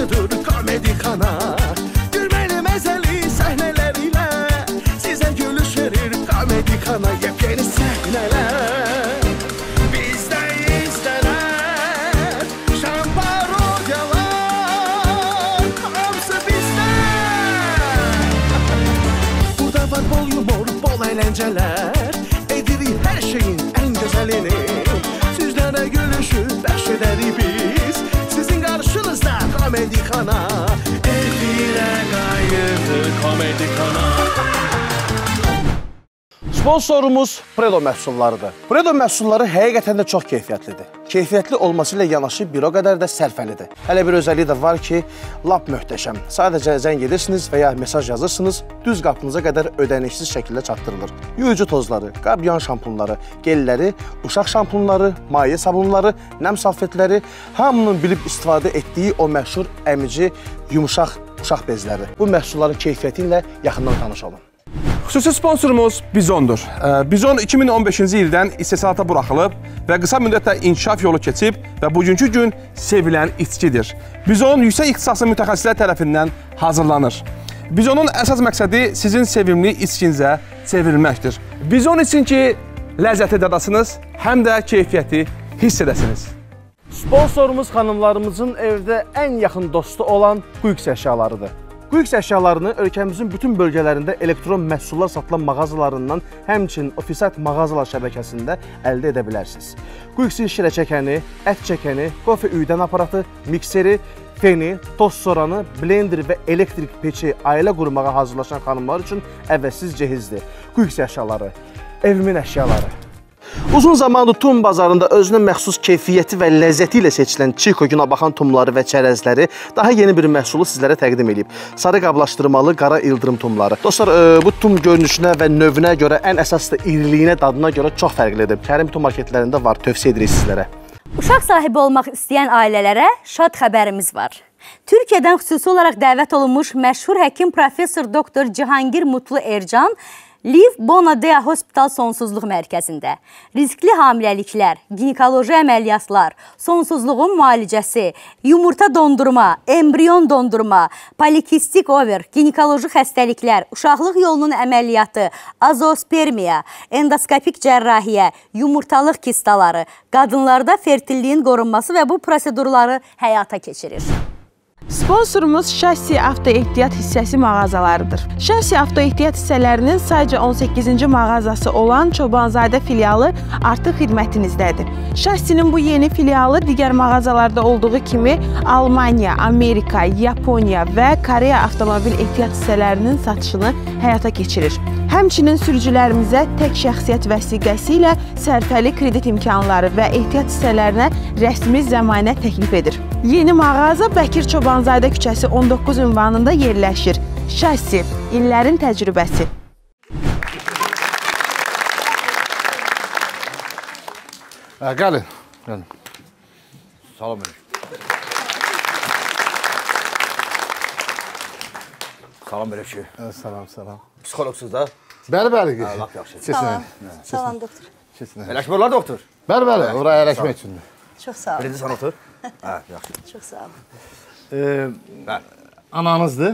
başıdır komedi xana. Gülməli məzəli səhnələrlə sizə gülüş verir komedi xana. Yepyeni səhnələr bizdə izlənər, şan parodiyalar hamısı bizdə. Burada var bol yumor, bol əyləncələr, edirik hər şeyin ən gözəlini. Sizlərə gülüşü bəxş edərik biz, sizin qarşınızda komedi xana. Efirə qayıtdı komedi xana. Sponsorumuz Predo məhsullarıdır. Predo məhsulları həqiqətən də çox keyfiyyətlidir. Keyfiyyətli olması ilə yanaşı bir o qədər də sərfəlidir. Hələ bir özəlliyi də var ki, lap möhtəşəm. Sadəcə zəng edirsiniz və ya mesaj yazırsınız, düz qapınıza qədər ödənişsiz şəkildə çatdırılır. Yuyucu tozları, qabyan şampunları, gelləri, uşaq şampunları, maye sabunları, nəm salfetləri, hamının bilib istifadə etdiyi o məşhur əmici, yumuşaq uşaq bezləri. Bu məhsulların keyfiyyəti ilə yaxından tanış olun. Xüsusi sponsorumuz Bizondur. Bizon 2015-ci ildən istehsalata buraxılıb və qısa müddətdə inkişaf yolu keçib və bugünkü gün sevilən içkidir. Bizon yüksək ixtisaslı mütəxəssislər tərəfindən hazırlanır. Bizonun əsas məqsədi sizin sevimli içkinizə çevrilməkdir. Bizon için ki, ləzzəti dadasınız, həm də keyfiyyəti hiss edəsiniz. Sponsorumuz xanımlarımızın evdə ən yaxın dostu olan Quyks əşyalarıdır. Quyks əşyalarını ölkəmizin bütün bölgələrində elektron məhsullar satılan mağazalarından, həmçinin Ofisat mağazalar şəbəkəsində əldə edə bilərsiniz. Quyxin şirə çəkəni, ət çəkəni, qofe üyüdən aparatı, mikseri, feni, toz soranı, blender və elektrik peçi ailə qurmağa hazırlaşan xanımlar üçün əvəzsiz cehizdir. Quyks əşyaları, evimin əşyaları. Uzun zamandır tum bazarında özünə məxsus keyfiyyəti və ləzzəti ilə seçilən Çiko günabaxan tumları və çərəzləri daha yeni bir məhsulu sizlərə təqdim edib. Sarı qablaşdırmalı qara ildırım tumları. Dostlar, bu tum görünüşünə və növünə görə, ən əsas da iriliyinə, dadına görə çox fərqlidir. Kərim tum marketlərində var, tövsiyə edirik sizlərə. Uşaq sahibi olmaq istəyən ailələrə şad xəbərimiz var. Türkiyədən xüsusi olaraq dəvət olunmuş məşhur həkim professor doktor Cihangir Mutlu Ercan Liv Bonadea Hospital Sonsuzluq Mərkəzində riskli hamiləliklər, ginekoloji əməliyyatlar, sonsuzluğun müalicəsi, yumurta dondurma, embrion dondurma, polikistik over, ginekoloji xəstəliklər, uşaqlıq yolunun əməliyyatı, azospermiya, endoskopik cərrahiyyə, yumurtalıq kistaları, qadınlarda fertilliyin qorunması və bu prosedurları həyata keçirir. Sponsorumuz Şasi Avtoehtiyat hissəsi mağazalarıdır. Şasi Avtoehtiyat hissələrinin sadəcə 18-ci mağazası olan Çobanzadə filialı artıq xidmətinizdədir. Şasinin bu yeni filialı digər mağazalarda olduğu kimi Almaniya, Amerika, Yaponiya və Koreya avtomobil ehtiyat hissələrinin satışını həyata keçirir. Həmçinin sürücülərimizə tək şəxsiyyət vəsiqəsi ilə sərfəli kredit imkanları və ehtiyat hissələrinə rəsmi zəmanət təklif edir. Yeni mağaza Bəkir Çobanzadə küçəsi 19 ünvanında yerləşir. Şasi, illərin təcrübəsi. Gəlin. Salam əleykum. Salam əleykum. Salam. Psixoloqsuz da? Bəli. Lap yaxşı. Salam doktor. Ələşmə olar doktor? Bəli, oraya ələşmək üçündür. Çox sağ olun. Birinci sən otur. Hə, yaxşı. Çox sağ olun. Ananızdır.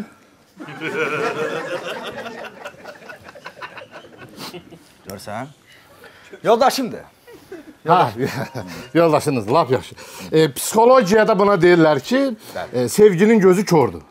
Görsən? Yoldaşımdır. Yoldaşınız, lap yaxşı. Psixologiyada buna deyirlər ki, sevginin gözü kördür.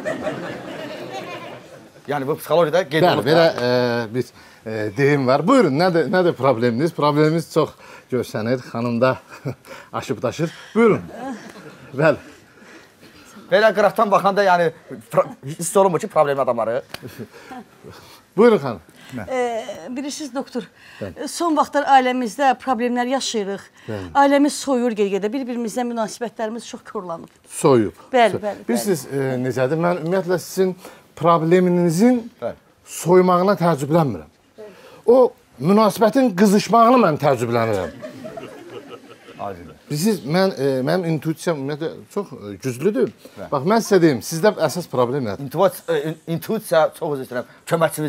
Yəni bu psixologiyada qeyd olub da. Belə bir deyim var. Buyurun, nədir probleminiz? Problemimiz çox görsənir, xanımda aşıb daşır. Buyurun. Bəli. Belə qıraqdan baxanda yəni hiss olunmur ki, problemli adamları. Buyurun xanım. Bilirsiniz doktor, son vaxtlar ailəmizdə problemlər yaşayırıq. Ailəmiz soyur ged-gedə, bir-birimizlə münasibətlərimiz çox korlanıb. Soyub. Bəli. Bilirsiniz necədir? Mən ümumiyyətlə sizin probleminizin soymağına təəccüblənmirəm. O münasibətin qızışmağını mən təəccüblənirəm. Bilirsiniz, mənim intuisiyam ümumiyyətlə çox güclüdür. Bax, mən sizə deyim, sizdə əsas problem nədir? İntuisiya çox üzr istəyirəm, köməkçimizdir.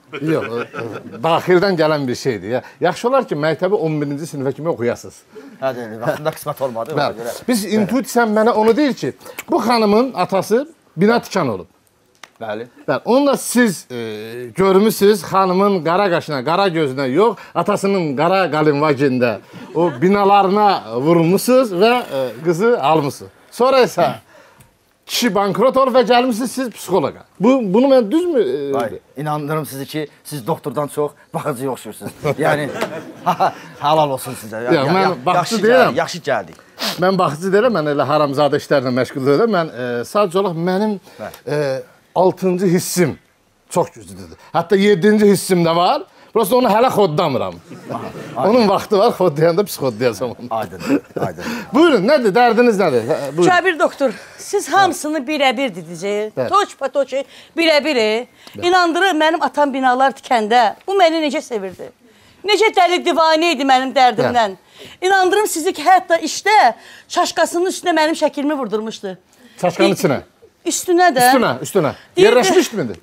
Yox, daxildən gələn bir şeydir. Ya. Yaxşı olar ki, məktəbi 11-ci sinifə kimi oxuyasınız. Hadi, vaxtında qismət olmadı. Bəli. Biz intuisiyan mənə onu deyir ki, bu xanımın atası bina tikan olub. Bəli. Bəli. Onunla siz görmüsünüz xanımın qara qaşına, qara gözünə yox, atasının qara qalinvagində o binalarına vurmuşsunuz və qızı almışsınız. Sonra isə kişi bankrot olub və gəlmişsiniz siz psixoloqa. Bunu mən düzmü? Hayır, inandırım sizi ki, siz doktordan çox baxıcıya oxşuyursunuz. Yəni, halal olsun sizə. Yox, mən baxıcı deyirəm. Yaxşı gəldik. Mən baxıcı deyirəm, mən elə haramzadə işlərlə məşğul deyirəm. Mən sadəcə olaraq mənim 6-cı hissim çox güclüdür. Hətta 7-ci hissim də var. Prosta onu hələ xoddamıram. Onun vaxtı var, xoddayanda psixoddayasam onu. Aydın, aydın. Buyurun, nədir, dərdiniz nədir? Buyurun. Cabir doktor, siz hamısını birə-bir dedəcək. Toç patoçu birə-biri. İnandırır, mənim atam binalar tikəndə bu məni necə sevirdi. Necə dəli divanə idi mənim dərdimdən. İnandırım sizi ki, hətta işdə çaşqasının üstünə mənim şəklimi vurdurmuşdu. Çaşqanın içinə? Üstünə də. Üstünə. Yerləşmişdi midir?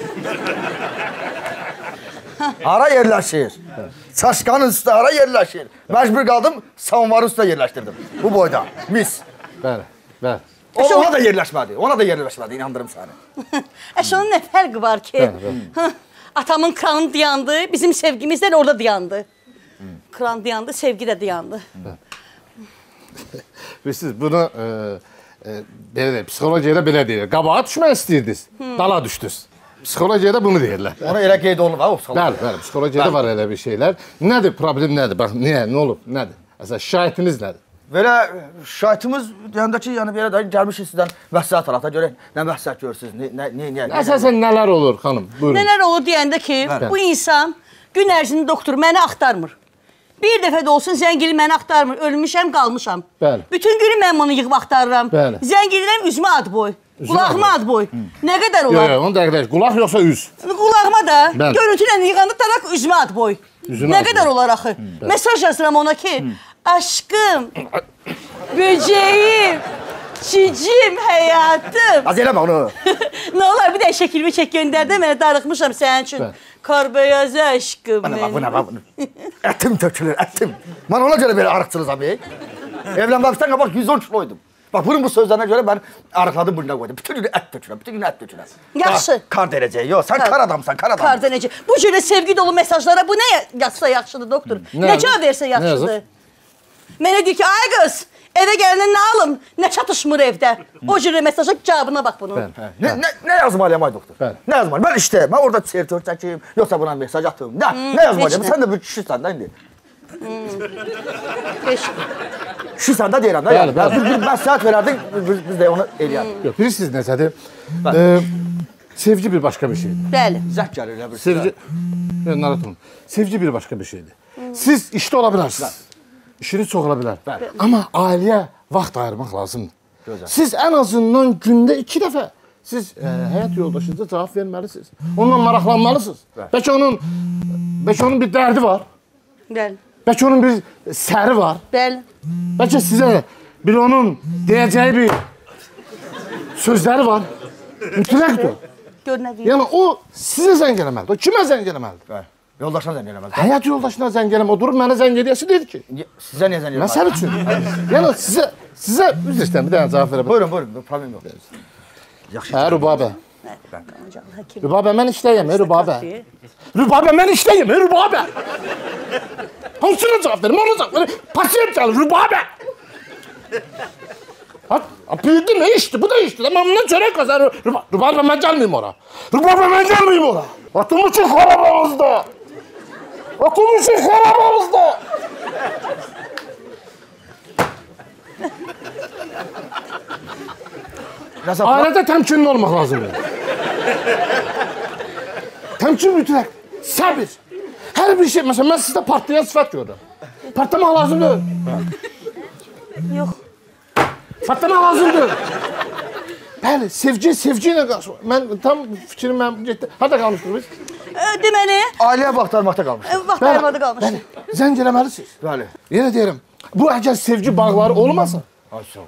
Hara yerləşir? Çaşqanın üstü hara yerləşir? Məcbur qaldım, savunvarın üstüne yerləşdirdim. Bu boyda, mis. Bəli, bəli. Ona da yerləşmədi, inandırım səni. Onun nə fərqi var ki? Atamın kranı dayandı, bizim sevgimiz də orada dayandı. Kran dayandı, sevgi də dayandı. Siz bunu psixologiyada belə deyir. Qabağa düşmək istəyirdiniz, dala düşdünüz. Psixologiyada bunu deyirlər. Ona elə qeyd olunub, ha, o psixologiyada. Bəli, psixologiyada var elə bir şeylər. Nədir, problem nədir? Bax, niyə, nə olub, nədir? Əsas, şahitiniz nədir? Belə şahitimiz deyəndə ki, yəni belə də gəlmişik sizdən vəsat alata görək, nə vəsat görürsünüz, niyə? Əsasən nələr olur, xanım? Buyurun. Nələr olur deyəndə ki, bu insan gün ərzində doktor məni axtarmır. Bir dəfə də olsun zəngili məni axtarmır, ölmüşəm, qalmışam. Bəli. Bütün günü mən bunu yığıb axtarıram. Bəli. Zəngilirəm üzümə ad boy. Qulağıma ad boy. Nə qədər olar? Yox, onu dəqiqləş. Qulaq yoxsa üz? Qulağıma da, Bəli. görüntülə yığanda taraq üzümə ad boy. Üzünə Nə ad qədər olar axı? Mesaj yazıram ona ki, aşkım, böceğim, çicim, həyatım. Az eləmə onu. Nə olar, bir də şəkilimi çək göndərdə, mənə darıxmışam sənin üçün. Kar beyazı aşkım Bu nə, ətim tökülür, ətim. Mən ona görə belə arıqçılız abi. Evlənməmişdən qabaq 110 kiloydum. Bax, bunun bu sözlərine görə mən arıqladım burnuna qoydum. Bütün günü ət tökürəm, bütün günü ət tökürəm. Yaxşı. Kar derəcəyi, yox, sən kar adamsan, kar adam. Kar derəcə. Bu cürə sevgi dolu mesajlara bu nə yazsa yaxşıdır, doktor? Nə cavab versə yaxşıdır? Mənə deyir ki, ay qız, evə gələndə nə alım, nə çatışmır evdə. O cürə mesaja cavabına bax bunun. Nə yazmalıyam, ay doktor? Nə yazmalıyam? Mən işdə, mən orada sertör çəkeyim, yoxsa buna mesaj atım. Nə yazmalıyam? Sən də bir kişisən də indi. Kişisən də deyirəm də, yəni. Bir məsləhət verərdin, biz də onu eləyərdik. Yox, bilirsiniz nəsədir? Sevgi bir başqa bir şeydir. Bəli. Zəq gəlir, elə bir Sevgi... Narahat olun. Sevgi bir başqa bir şeydir. Siz işdə ola bilərsiniz. İşiniz çox ola bilər. Amma ailəyə vaxt ayırmaq lazımdır. Siz ən azından gündə 2 dəfə siz həyat yoldaşınıza cavab verməlisiniz. Onunla maraqlanmalısınız. Bəlkə onun bir dərdi var. Bəli. Bəlkə onun bir səri var. Bəli. Bəlkə sizə bir onun deyəcəyi bir sözləri var. Mütləqdir. Gör nə deyir. Yəni o sizə zəng eləməlidir. O kimə zəng eləməlidir? Yoldaşına zəng eləməlidir. Həyat yoldaşına zəng eləməlidir. O durub mənə zəng edəsi deyir ki. Sizə niyə zəng eləməlidir? Məsəl üçün. Yəni sizə üzr istəyirəm, bir dənə cavab verə bilərəm. Buyurun, problem yox. Hə, Rübabə. Rübabə, mən işləyəm, Rübabə. Rübabə, mən işləyəm, Rübabə. Hansına cavab verim, ona cavab verim. Pasiyent gəlir, Rübabə. Bildi mi, işdi, bu da işdi. Mən bundan çörək qazanır. Rübabə, mən gəlməyim ora. Rübabə, mən gəlməyim ora. Atım üçün xarabağızda. Atım üçün xarabağızda. Ailədə təmkinli olmaq lazımdır. Təmkin mütləq, səbir. Hər bir şey, məsələn, mən sizdə partlayan sifət görürəm. Partlamaq lazımdır. Yox. Partlamaq lazımdır. Bəli, sevgi ilə qarşı. Mən tam fikrim mənim getdi. Harada qalmışdıq biz? Deməli, Ailəyə vaxt ayırmaqda qalmışıq. vaxt ayırmada qalmışıq. Bəli, zəng eləməlisiniz. Bəli. Yenə deyirəm, bu əgər sevgi bağları olmasa, Ay, sağ ol.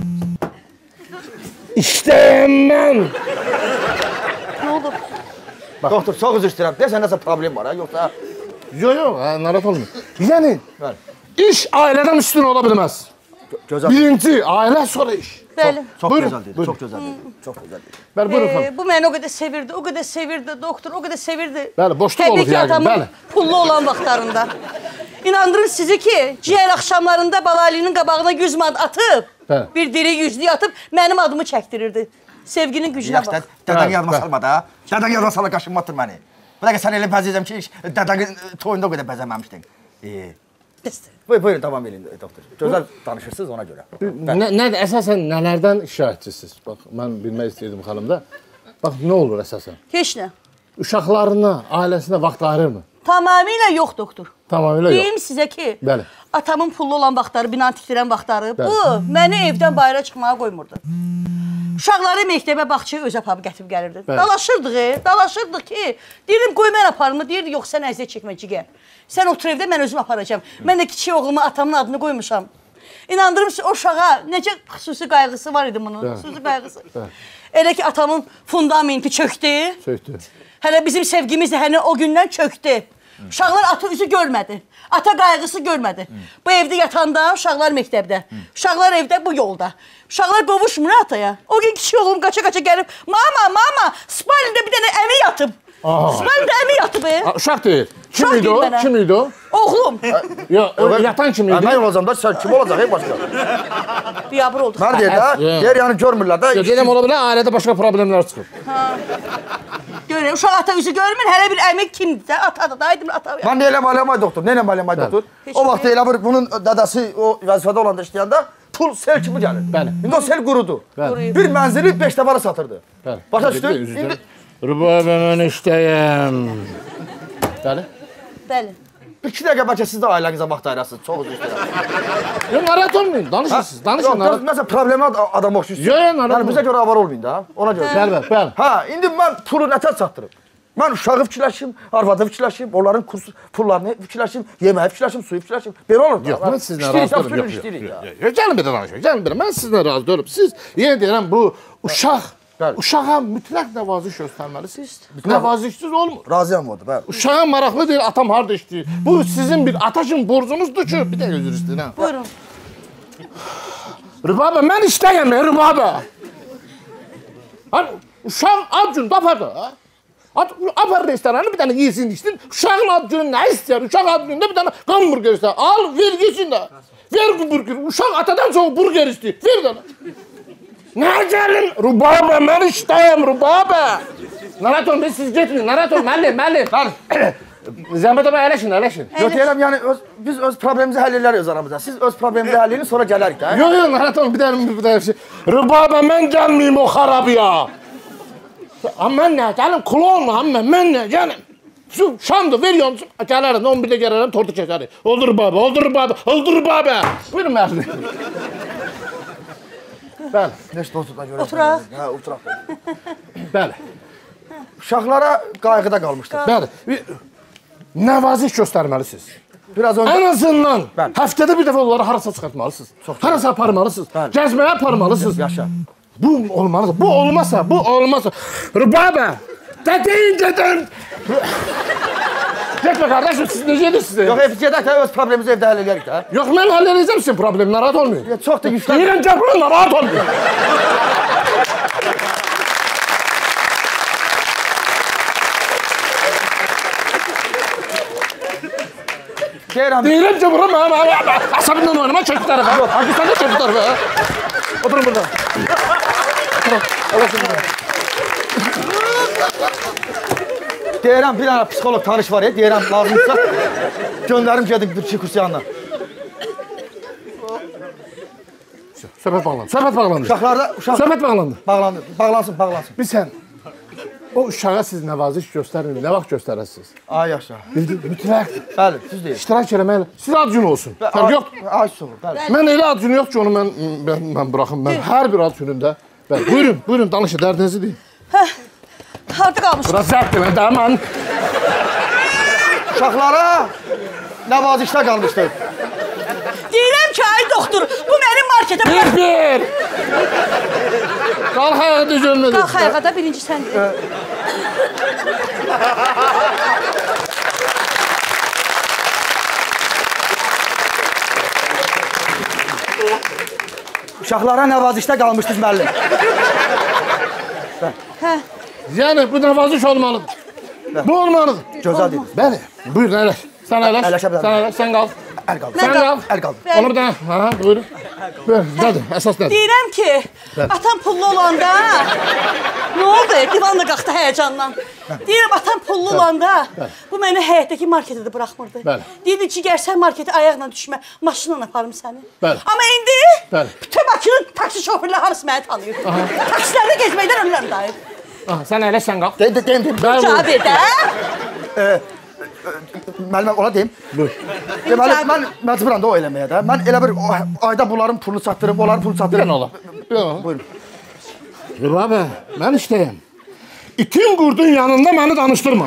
İştəyəm mən. Nə oldu? Doktor, çox üzr istəyirəm. Deyəsən nəsə problem var ha, yoxsa... Yox, narahat olmayın. Yəni, Bəli. iş ailədən üstün ola bilməz. Gözəl. Birinci, ailə, sonra iş. Bəli. Çox Buyurun, gözəl dedi, buyurun. çox gözəl dedi. Çox gözəl dedi. Bəli, buyurun xanım. Bu məni o qədər sevirdi, doktor, o qədər sevirdi. Bəli, boşluq olub Təbii ki, yəqin, atamın bəli. pullu olan vaxtlarında. İnandırım sizi ki, ciyər axşamlarında Balalinin qabağına 100 manat atıb, Bəli. bir diri yüzlük atıb, mənim adımı çəkdirirdi. Sevginin gücünə Yaxşı, bax. dədən yadıma salma da. Dədən yadıma salma, qaşınmatdır məni. Bir dəqiqə sən elə bəzəyəcəm ki, dədənin toyunda o qədər bəzəməmişdin. Buyurun, davam edin, doktor. Gözəl danışırsınız ona görə. Nədir, əsasən nələrdən şikayətçisiniz? Bax, mən bilmək istəyirdim xanımda. Bax, nə olur əsasən? Heç nə. Uşaqlarına, ailəsinə vaxt ayırırmı? Tamamilə yox, doktor. Tamamilə yox. Deyim sizə ki, Bəli. atamın pullu olan vaxtları, binan tikdirən vaxtları, Bəli. bu məni evdən bayıra çıxmağa qoymurdu. Uşaqları məktəbə, bağçaya öz apabı gətirib gəlirdi. Dalaşırdıq ki, deyirdim, qoy mən aparım, deyirdi, yox, sən əziyyət çəkmə, cigər. Sən otur evdə, mən özüm aparacağım. Mən də kiçik oğluma atamın adını qoymuşam. İnandırım ki, o uşağa necə xüsusi qayğısı var idi bunun, xüsusi qayğısı. Elə ki, atamın fundamenti çöktü. Söktü. Hələ bizim sevgimiz də hələ o gündən çöktü. Uşaqlar ata üzü görmədi. Ata qayğısı görmədi. Bu evdə yatanda, uşaqlar məktəbdə. Uşaqlar evdə, bu yolda. Uşaqlar qovuşmur ataya. O gün kiçik oğlum qaça-qaça gəlib, mama, spalində bir dənə əmi yatıb. Spalində əmi yatıb. Uşaq deyil. Kim Uşaq idi deyil o? mənə. Kim idi o? Oğlum, Yox, yatan kim idi? Mən olacam da, sən kim olacaq, ey başqa? biyabır olduq. Mən deyir də, deyir yəni görmürlər də. Deyirəm, ola bilər, ailədə başqa problemlər çıxır. Görək, uşaq ata üzü görmür, hələ bir əmi kimdir də, atadır da, aydın ata. Mən deyiləm aləmay doktor, neyləm aləmay doktor? O vaxt elə bir bunun dədəsi o vəzifədə olanda işləyəndə pul sel kimi gəlir. Bəli. İndi o sel qurudu. Bir mənzili 5 dəfə satırdı. Bəli. Başa düşdün? Rübabə mən işdəyəm. Bəli. Bəli. 2 dəqiqə bəlkə siz də ailənizə vaxt ayırasınız. Çox üzr istəyirəm. Yox, narahat olmayın, danışırsınız, danışın. Yox, məsələn, problemli adam oxşuyursunuz. Yox, narahat Yəni bizə görə avar olmayın da, ona görə. Bəli. Hə, indi mən pulu nətər çatdırım? Mən uşağı fikirləşim, arvadı fikirləşim, onların kurs pullarını fikirləşim, yeməyi fikirləşim, suyu fikirləşim. Belə olur da. Yox, mən sizinlə razı deyiləm. Yox, gəlin bir də danışaq, gəlin bir də. Mən sizinlə razı deyiləm. Siz, yenə deyirəm, bu uşağa mütləq nəvaziş göstərməlisiniz. Nəvazişsiz olmur. Razıyam oldu, bəli. Uşağa maraqlı deyil, atam harada işləyir. Bu sizin bir ataşın borcunuzdur ki, bir dəqiqə üzr istəyirəm. Buyurun. Rübabə, mən işləyəm, Rübabə. Uşaq ad günü apardı. Apar restoranı bir dənə yesin içsin. Uşağın ad günü nə istəyər? Uşaq ad günündə bir dənə hamburger istəyər. Al, ver yesin də. Ver burger. Uşaq atadan çox burger istəyir. Ver dənə. Nə gəlin? Rübabə, mən işləyəm, Rübabə. Narahat olun, siz getməyin. Narahat olun, müəllim. Zəhmət ama əyləşin. Yox, deyirəm, yəni biz öz problemimizi həll edərik öz aramızda. Siz öz problemimizi həll edin, sonra gələrik də. Yox, narahat olun, bir dənə şey. Rübabə, mən gəlməyim o xarabıya. Amma mən nə, gəlim, klonla, mən nə, gəlim. Şamdır, ver yonsun, gələrəm, 11-də gələrəm, tortu kəsərik. Oldu Rübabə. Buyurun, müəllim. Bəli. Neçə dostuna görə. Oturaq. Hə, oturaq. Bəli. Uşaqlara qayğıda qalmışdır. Bəli. Nəvaziş göstərməlisiniz. Biraz öncə... Ən azından Bəli. həftədə bir dəfə onları harasa çıxartmalısınız. Harasa aparmalısınız. Bəli. Gəzməyə aparmalısınız. Yaşa. Bu olmalıdır. Bu olmasa. Rübabə, dedin. Getmə qardaşım, siz necə edirsiniz? Yox, gedək də öz problemimizi evdə həll edərik də. Yox, mən həll edəcəm sizin problemi, narahat olmayın. Çox da güclən. Deyirəm ki, bunu narahat olmayın. Deyirəm ki, bunu mənim əsəbimdən oynama çək bu tərəfə. Yox, sən də çək bu tərəfə. Oturun burada. Deyirəm, bir dənə psixolog tanış var ya, deyirəm, lazımsa göndərim gedim bir kurs yanına. Söhbət bağlandı. Söhbət bağlandı. Bağlansın. Bir sən, o uşağa siz nəvaziş göstərin, nə vaxt göstərəsiniz? Ay yaşa. Mütləq. Bəli, düz deyir. İştirak eləmək, siz ad günü olsun. Fərq yox. Ay soğur, bəli. Mən elə ad günü yox ki, onu mən buraxım. Mən hər bir ad günündə. Buyurun, danışın, dərdinizi deyin. Harada qalmışıq? Burası zərtdir, mən dəman. Uşaqlara nəvazişdə qalmışdır. Deyirəm ki, ay doktor, bu mənim marketə... Bir. Qalx ayağa düzülmədir. Qalx ayağa da birinci sən deyir. Uşaqlara nəvazişdə qalmışdınız müəllim. Yəni bu nəvaziş olmalıdır. Bu olmalıdır. Gözəl dediniz. Bəli. Buyur əyləş. Sən əyləş. Əyləşə bilərəm. Sən əyləş, sən qal. Əl qaldı. Sən qal. Əl qaldı. Onu bir dənə. Ha, buyurun. Buyur. Nədir? Əsas nədir? Deyirəm ki, atam pullu olanda, nə oldu? Divanla qalxdı həyəcandan. Deyirəm, atam pullu olanda, bu məni həyətdəki marketə də buraxmırdı. Bəli. Deyirdi ki, gəlsən marketə ayaqla düşmə, maşınla aparım səni. Bəli. Amma indi Bəli. bütün Bakının taksi şoförləri hamısı məni tanıyır. Taksilərdə gezməkdən ölürəm dayı. Sən əyləş, sən qal. Deyim. Bəli. Cavab ver də. Müəllimə ona deyim. Buyur. Deməli, mən məcburam da o eləməyə də. Mən elə bir ayda bunların pulunu çatdırım, onların pulunu çatdırım. Bir ola. Bir ola. Buyurun. Rübabə, mən işləyəm. İtin qurdun yanında məni danışdırma.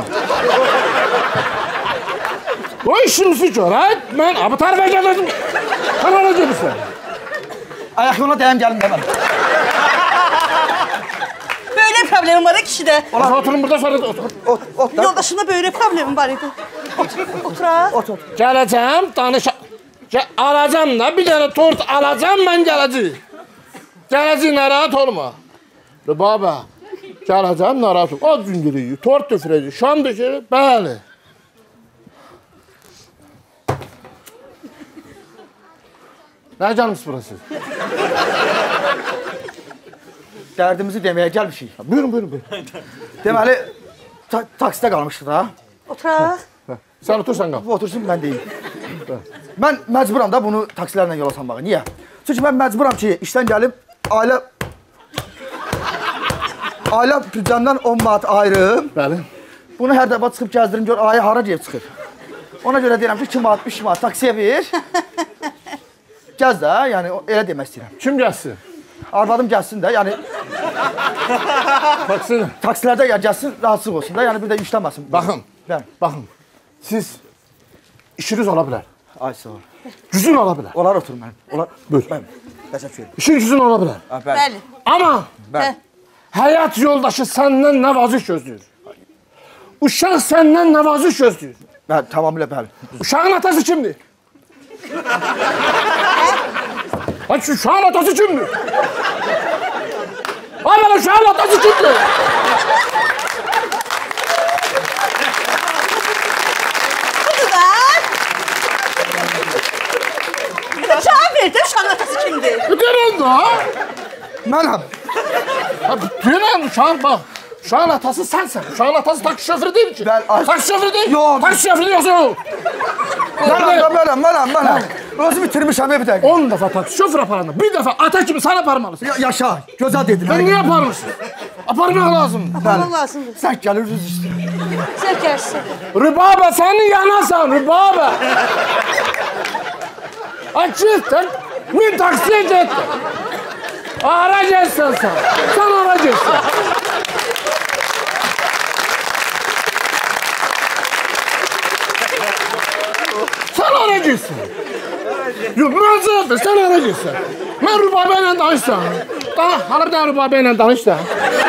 O işimizi görək, mən abi tərəfə gəlirdim. Sən ona gedirsən. Ayaq yoluna dəyəm gəlin deməli. Böyle problemim var ya kişide. Ola, oturun burada sonra da otur. Ot da. Yoldaşımda böyle problemim var idi. Otur ha. Ot. Gələcəm, alacam da, bir dənə tort alacam, mən gələcəyim. Gələcəyim, narahat olma. Rübabə, gələcəm, narahat olma. Az gün girik, tort döfürəcək, şam döşürək, bəli. Nə gəlmiş burası? Dərdimizi deməyə gəlmişik. Buyurun. Deməli, taksidə qalmışdıq da. Otur ha. Sən otursan qal. Otursun, mən deyim. Mən məcburam da bunu taksilərlə yola salmağa. Niyə? Çünki mən məcburam ki, işdən gəlib ailə büdcəmdən 10 manat ayırım. Bəli. Bunu hər dəfə çıxıb gəzdirim, gör aya hara gəlib çıxır. Ona görə deyirəm ki, 2 manat, 3 manat taksiyə ver. Gəz də, yəni elə demək istəyirəm. Kim gəlsin? Arvadım gəlsin də, yəni Taksi. taksilərdə gəlsin, rahatsızlıq olsun da, yəni bir də yükləməsin. Baxın, siz işiniz ola bilər. Ay sağ ol. Gücün ola bilər. Olar otur mənim. Olar. Buyur. Təşəkkür ederim. İşin gücün ola bilər. Bəli. Amma Bəli. həyat yoldaşı səndən nəvaziş gözləyir. Uşaq səndən nəvaziş gözləyir. Bəli, tamamilə bəli. Uşağın atası kimdir? Ay şu uşağın atası kimdir? Ay bana uşağın atası kimdir? Cevap ver de uşağın atası kimdir? Görün da. Mənəm. Görün uşağın bak. Uşağın atası sensin. Uşağın atası taksi şoförü değil mi ki? Taksi şoförü değil. Yok. Taksi şoförü yoksa o. Mənəm. Özü bitirmişəm bir dəqiqə. 10 dəfə taksi şoför aparanda bir dəfə ata kimi sən aparmalısın. Yaşa, gözəl dedin. Sen niye aparmışsın? Aparmaq lazım. Aparmaq lazımdır. Sən gəlirsiniz işte. Sen gəlsin. Rübabə seni yanasan Rübabə. Ay gittin. Bir taksiye gittin. Ara gelsin sen. Sen ara gelsin. Sen ara gelsin. Yok müracaat sen ara gelsin. Ben Rübabə ilə danışsam. Hala bir tane Rübabə ilə danış da.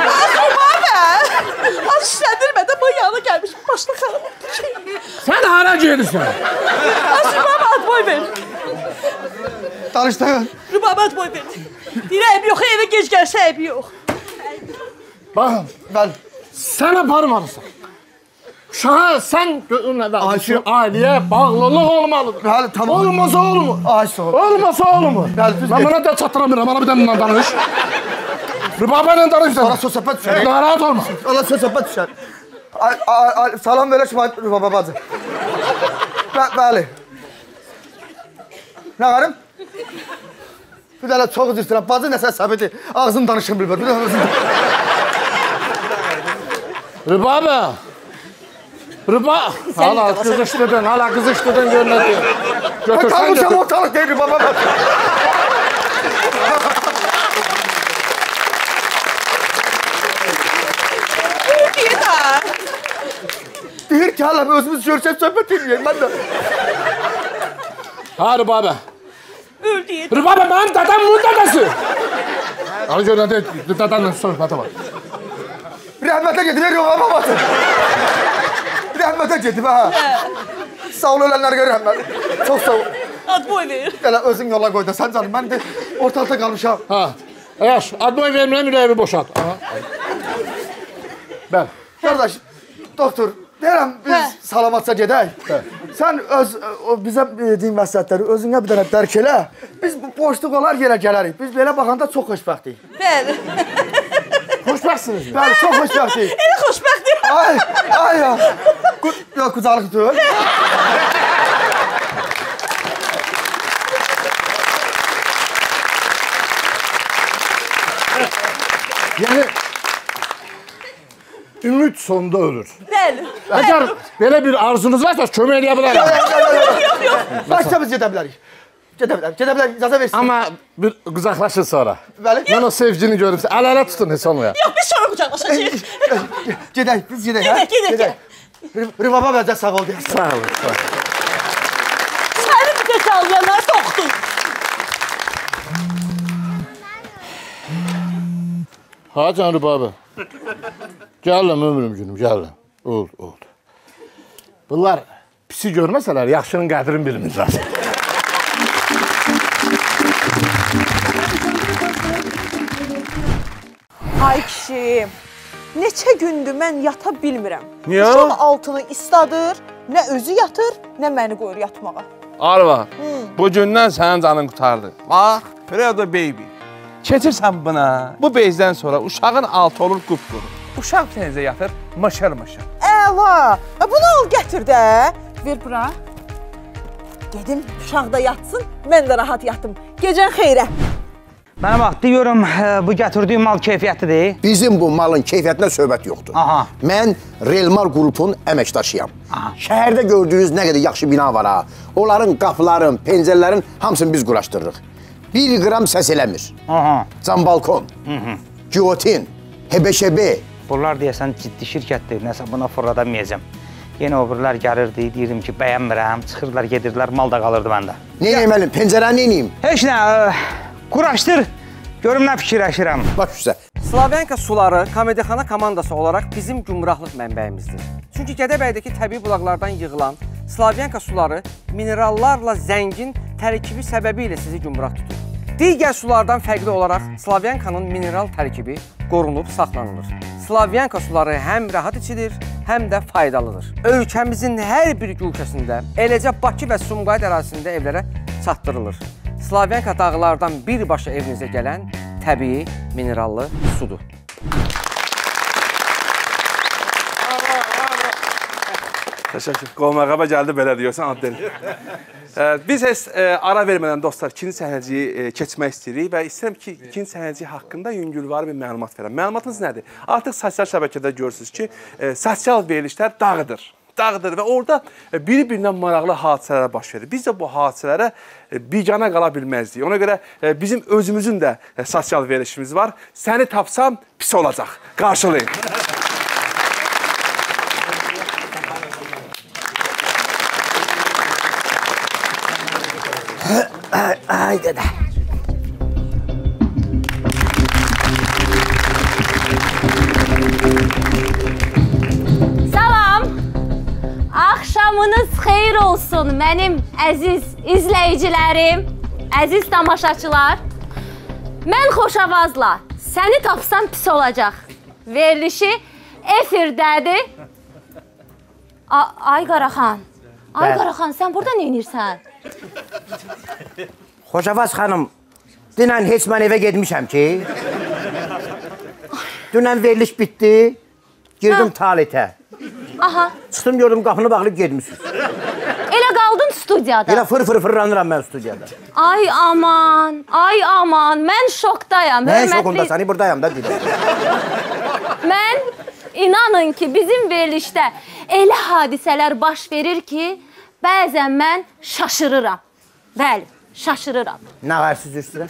Az işləndirmədən bu yana gəlmiş. Başına xanım. Sen hara gelirsən? Rübabə ad boy ver. Danışdın. Rübabə ad boy ver. Deyir, əbi yox, evə gec gəlsə əbi yox. Bakın. Bəli. Sen aparmalısın. Uşağa sen Ayşe. aileye bağlılık olmalıdır. Bəli, tamam. Olmasa olmur. Ay sağ ol. Olmasa olmur. Bəli, düz Ben buna da çattıramıyorum. Bana bir tane danış. Rübabə ilə danış. Bana söz söhbət düşər. Narahat olma. Allah söz söhbət düşər. Salam verək Rübabə bacı. Bəli. Nə varım? Bir dənə çox üzr istəyirəm. Bacı nəsə səbəti. Ağzını danışın bilmir. Bir dənə ağzını. Rübabə. Hala kızıştırdın görünür. Götür sen Kalmışam götür. ortalık değil Rübabə bacı. Deyir də. Deyir ki, hala özümüz görsək söhbət edəyək. Mən də. Ha Rübabə. Öl deyir. Rübabə benim dedem bunun dedesi. Onu görünür dedenin söhbəti var. Rəhmətə gedib, yox, babası. Rəhmətə gedib, ha. Sağ ol, ölənlər görə rəhmət. Çox sağ ol. Ad boy ver. Gələ, özün yola qoy da, sən canım, mən de ortalıqda qalmışam. Ha. Yaş, adboy vermirəm, ürəyimi boşalt. Bəli. Qardaş, doktor, deyirəm, biz salamatca gedək. Sən bizə dediyin məsləhətləri özünə bir dənə dərk elə. Biz bu boşluq olar yerə gələrik. Biz belə baxanda çox xoşbəxtik. Bəli. Xoşbəxtsiniz mi? Bəli, çox xoşbəxtik. Elə xoşbəxtdir. Ay ya. Yox, qucaqlıq deyil. Yəni, ümid sonda ölür. Bəli. Əgər belə bir arzunuz varsa, kömək eləyə bilərəm. Yox. Başqa biz gedə bilərik. Gedə bilərik, icazə versin. Amma bir qızaqlaşın sonra. Bəli. Mən o sevgini görüb, əl-ələ tutun, heç olmaya. Yox, biz sonra qucaqlaşacağıq. Gedək, biz gedək, hə? Gedək. Rıvaba bəlcə sağ ol deyək. Sağ olun, sağ olun. Səni bir də çalmayanlar soxdun. Ha, can Rübabı. Gələm, ömrüm günüm, gələm. Oldu. Bunlar pisi görməsələr, yaxşının qədrini bilmirlər. Ay kişi, neçə gündür mən yata bilmirəm. Niyə? Uşaq altını isladır, nə özü yatır, nə məni qoyur yatmağa. Arva, bu gündən sənin canın qutardı. Bax, Fredo baby. Keçirsən buna. Bu bezdən sonra uşağın altı olur qupquru. Uşaq tənizə yatır, mışır-mışır. Əla, bunu al gətir də. Ver bura. Dedim, uşaq da yatsın, mən də rahat yatım. Gecən xeyrə. Mənə bax, deyirəm, bu gətirdiyim mal keyfiyyətlidir. Bizim bu malın keyfiyyətinə söhbət yoxdur. Aha. Mən Relmar qrupun əməkdaşıyam. Şəhərdə gördüyünüz nə qədər yaxşı bina var ha. Onların qapıların, pəncərələrin hamısını biz quraşdırırıq. 1 qram səs eləmir. Aha. Cam balkon, giyotin, hebeşebe. Bunlar deyəsən ciddi şirkətdir, nəsə buna fırladamayacam. Yenə o birlər gəlirdi, deyirəm ki, bəyənmirəm, çıxırlar, gedirlər, mal da qalırdı məndə. Nə eləməliyim, pəncərəni nə eləyim? Heç nə, quraşdır, görüm nə fikirləşirəm. Bax üstə. Slavyanka suları komediyxana komandası olaraq bizim gümrühlük mənbəyimizdir. Çünki Gədəbəydəki təbii bulaqlardan yığılan Slavyanka suları minerallarla zəngin tərkibi səbəbilə sizi gümrah tutur. Digər sulardan fərqli olaraq Slavyankanın mineral tərkibi qorunub saxlanılır. Slavyanka suları həm rahat içilir, həm də faydalıdır. Ölkəmizin hər bir gülkəsində, eləcə Bakı və Sumqayıt ərazisində evlərə çatdırılır. Slavyanka dağlardan birbaşa evinizə gələn təbii minerallı sudur. Təşəkkür. Qolmağaba gəldi belə deyirsən, Adel. Biz heç ara vermədən dostlar, ikinci səhnəciyi keçmək istəyirik və istəyirəm ki, ikinci səhnəci haqqında yüngülvari bir məlumat verəm. Məlumatınız nədir? Artıq sosial şəbəkədə görürsünüz ki, sosial verilişlər dağıdır. Dağıdır və orada bir-birindən maraqlı hadisələrə baş verir. Biz də bu hadisələrə bicana qala bilməzdik. Ona görə bizim özümüzün də sosial verilişimiz var. Səni tapsam pis olacaq. Qarşılayın. Ay dədə. Salam. Axşamınız xeyir olsun mənim əziz izləyicilərim, əziz tamaşaçılar. Mən Xoşavazla səni tapsam pis olacaq. Verilişi efirdədir. Ay Qaraxan. Ay Qaraxan, sən burada nə edirsən? Xoşavaz xanım, dünən heç mən evə gedmişəm ki. Dünən veriliş bitdi, girdim tualetə. Aha. Çıxdım, gördüm, qapını bağlayıb gedmişsiniz. Elə qaldın studiyada. Elə fır-fırlanıram mən studiyada. Ay aman, mən şokdayam. Mən şokunda, səni buradayam da dedim. Mən inanın ki, bizim verilişdə elə hadisələr baş verir ki, bəzən mən şaşırıram. Bəli, şaşırıram. Nə var siz üstünə?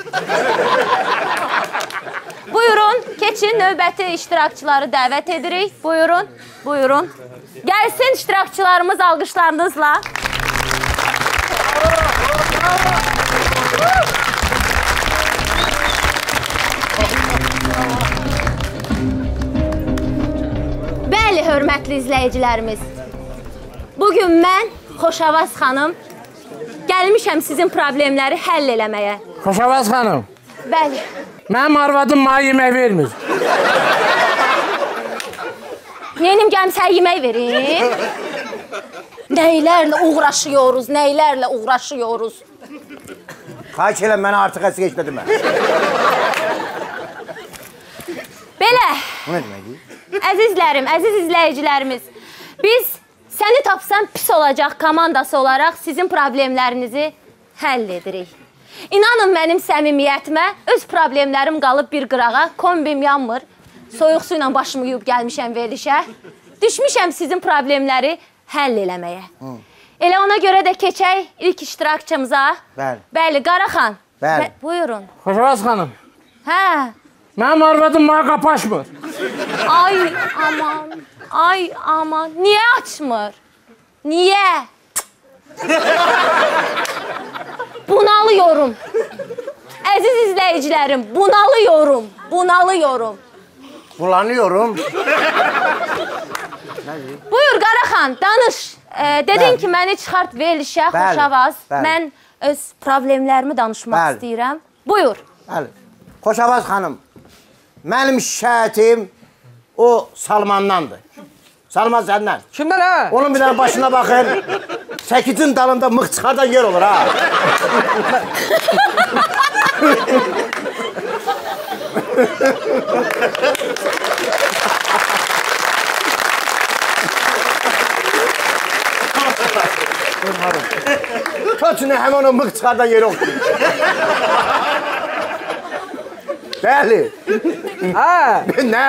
Buyurun, keçin, növbəti iştirakçıları dəvət edirik. Buyurun, buyurun. Gəlsin iştirakçılarımız alqışlarınızla. hörmətli izləyicilərimiz. Bugün mən, Xoşavaz xanım, gəlmişəm sizin problemləri həll eləməyə. Xoşavaz xanım. Bəli. Mənim arvadım mənə yemək vermir. Neynim gəlm sən yemək verim? Neylərlə uğraşıyoruz, neylərlə uğraşıyoruz. Xahiş elə mənə artıq əsik etmədin mən. Belə. Bu nə deməkdir? Əzizlərim, əziz izləyicilərimiz, biz Səni Tapsam Pis Olacaq komandası olaraq sizin problemlərinizi həll edirik. İnanın mənim səmimiyyətimə, öz problemlərim qalıb bir qırağa, kombim yanmır, soyuq su ilə başımı yuyub gəlmişəm verilişə, düşmüşəm sizin problemləri həll eləməyə. Elə ona görə də keçək ilk iştirakçımıza. Bəli. Bəli, Qaraxan. Bəli. Buyurun. Xoşavaz xanım. Hə. Mənim arvadım mənə qapı açmır. Ay aman, ay aman. Niyə açmır? Niyə? Bunalıyorum. Əziz izləyicilərim, bunalıyorum. Bunalıyorum. Bulanıyorum. Buyur Qaraxan, danış. Dedin ki, məni çıxart verilişə, Xoşavaz. Mən öz problemlərimi danışmaq istəyirəm. Buyur. Bəli. Xoşavaz xanım, mənim şikayətim o Salmandandır. Salman səndən. Kimdən hə? Onun bir dənə başına baxın, səkicin dalında mıx çıxardan yer olur ha. Köçünü həmən o mıx çıxardan yeri oxuyur. Bəli. Hə. Nə?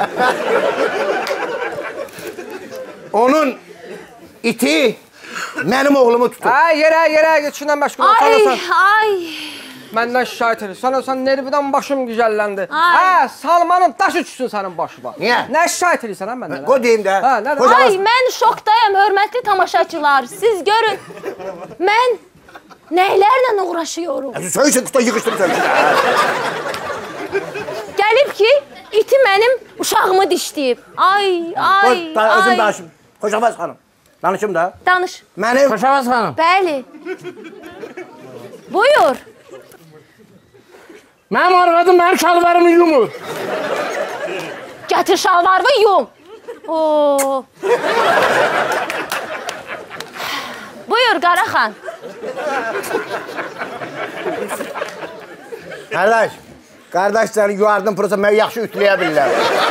Onun iti mənim oğlumu tutur. Hə, yerə, geçindən məşğul ol. Ay. Məndən şikayət edir. Sən nervidən başım gücəlləndi. Hə, Salmanın daş uçsun sənin başına. Niyə? Nə şikayət edirsən hə məndən? Qoy deyim də. Ay, mən şokdayım, hörmətli tamaşaçılar. Siz görün, mən nəylərlə uğraşıyorum? Söyləsin, kutu yığışdım söyləsin. Gəlib ki, iti mənim uşağımı dişləyib. Ay. Özüm danışım. Xoşavaz xanım, danışım da. Danış. Mənim... Xoşavaz xanım. Bəli. Buyur. Mənim arvadım mənim şalvarımı yumur. Gətir şalvarımı yum. Buyur Qaraxan. Qardaş səni yuvardım prosa mən yaxşı ütüləyə bilirlər.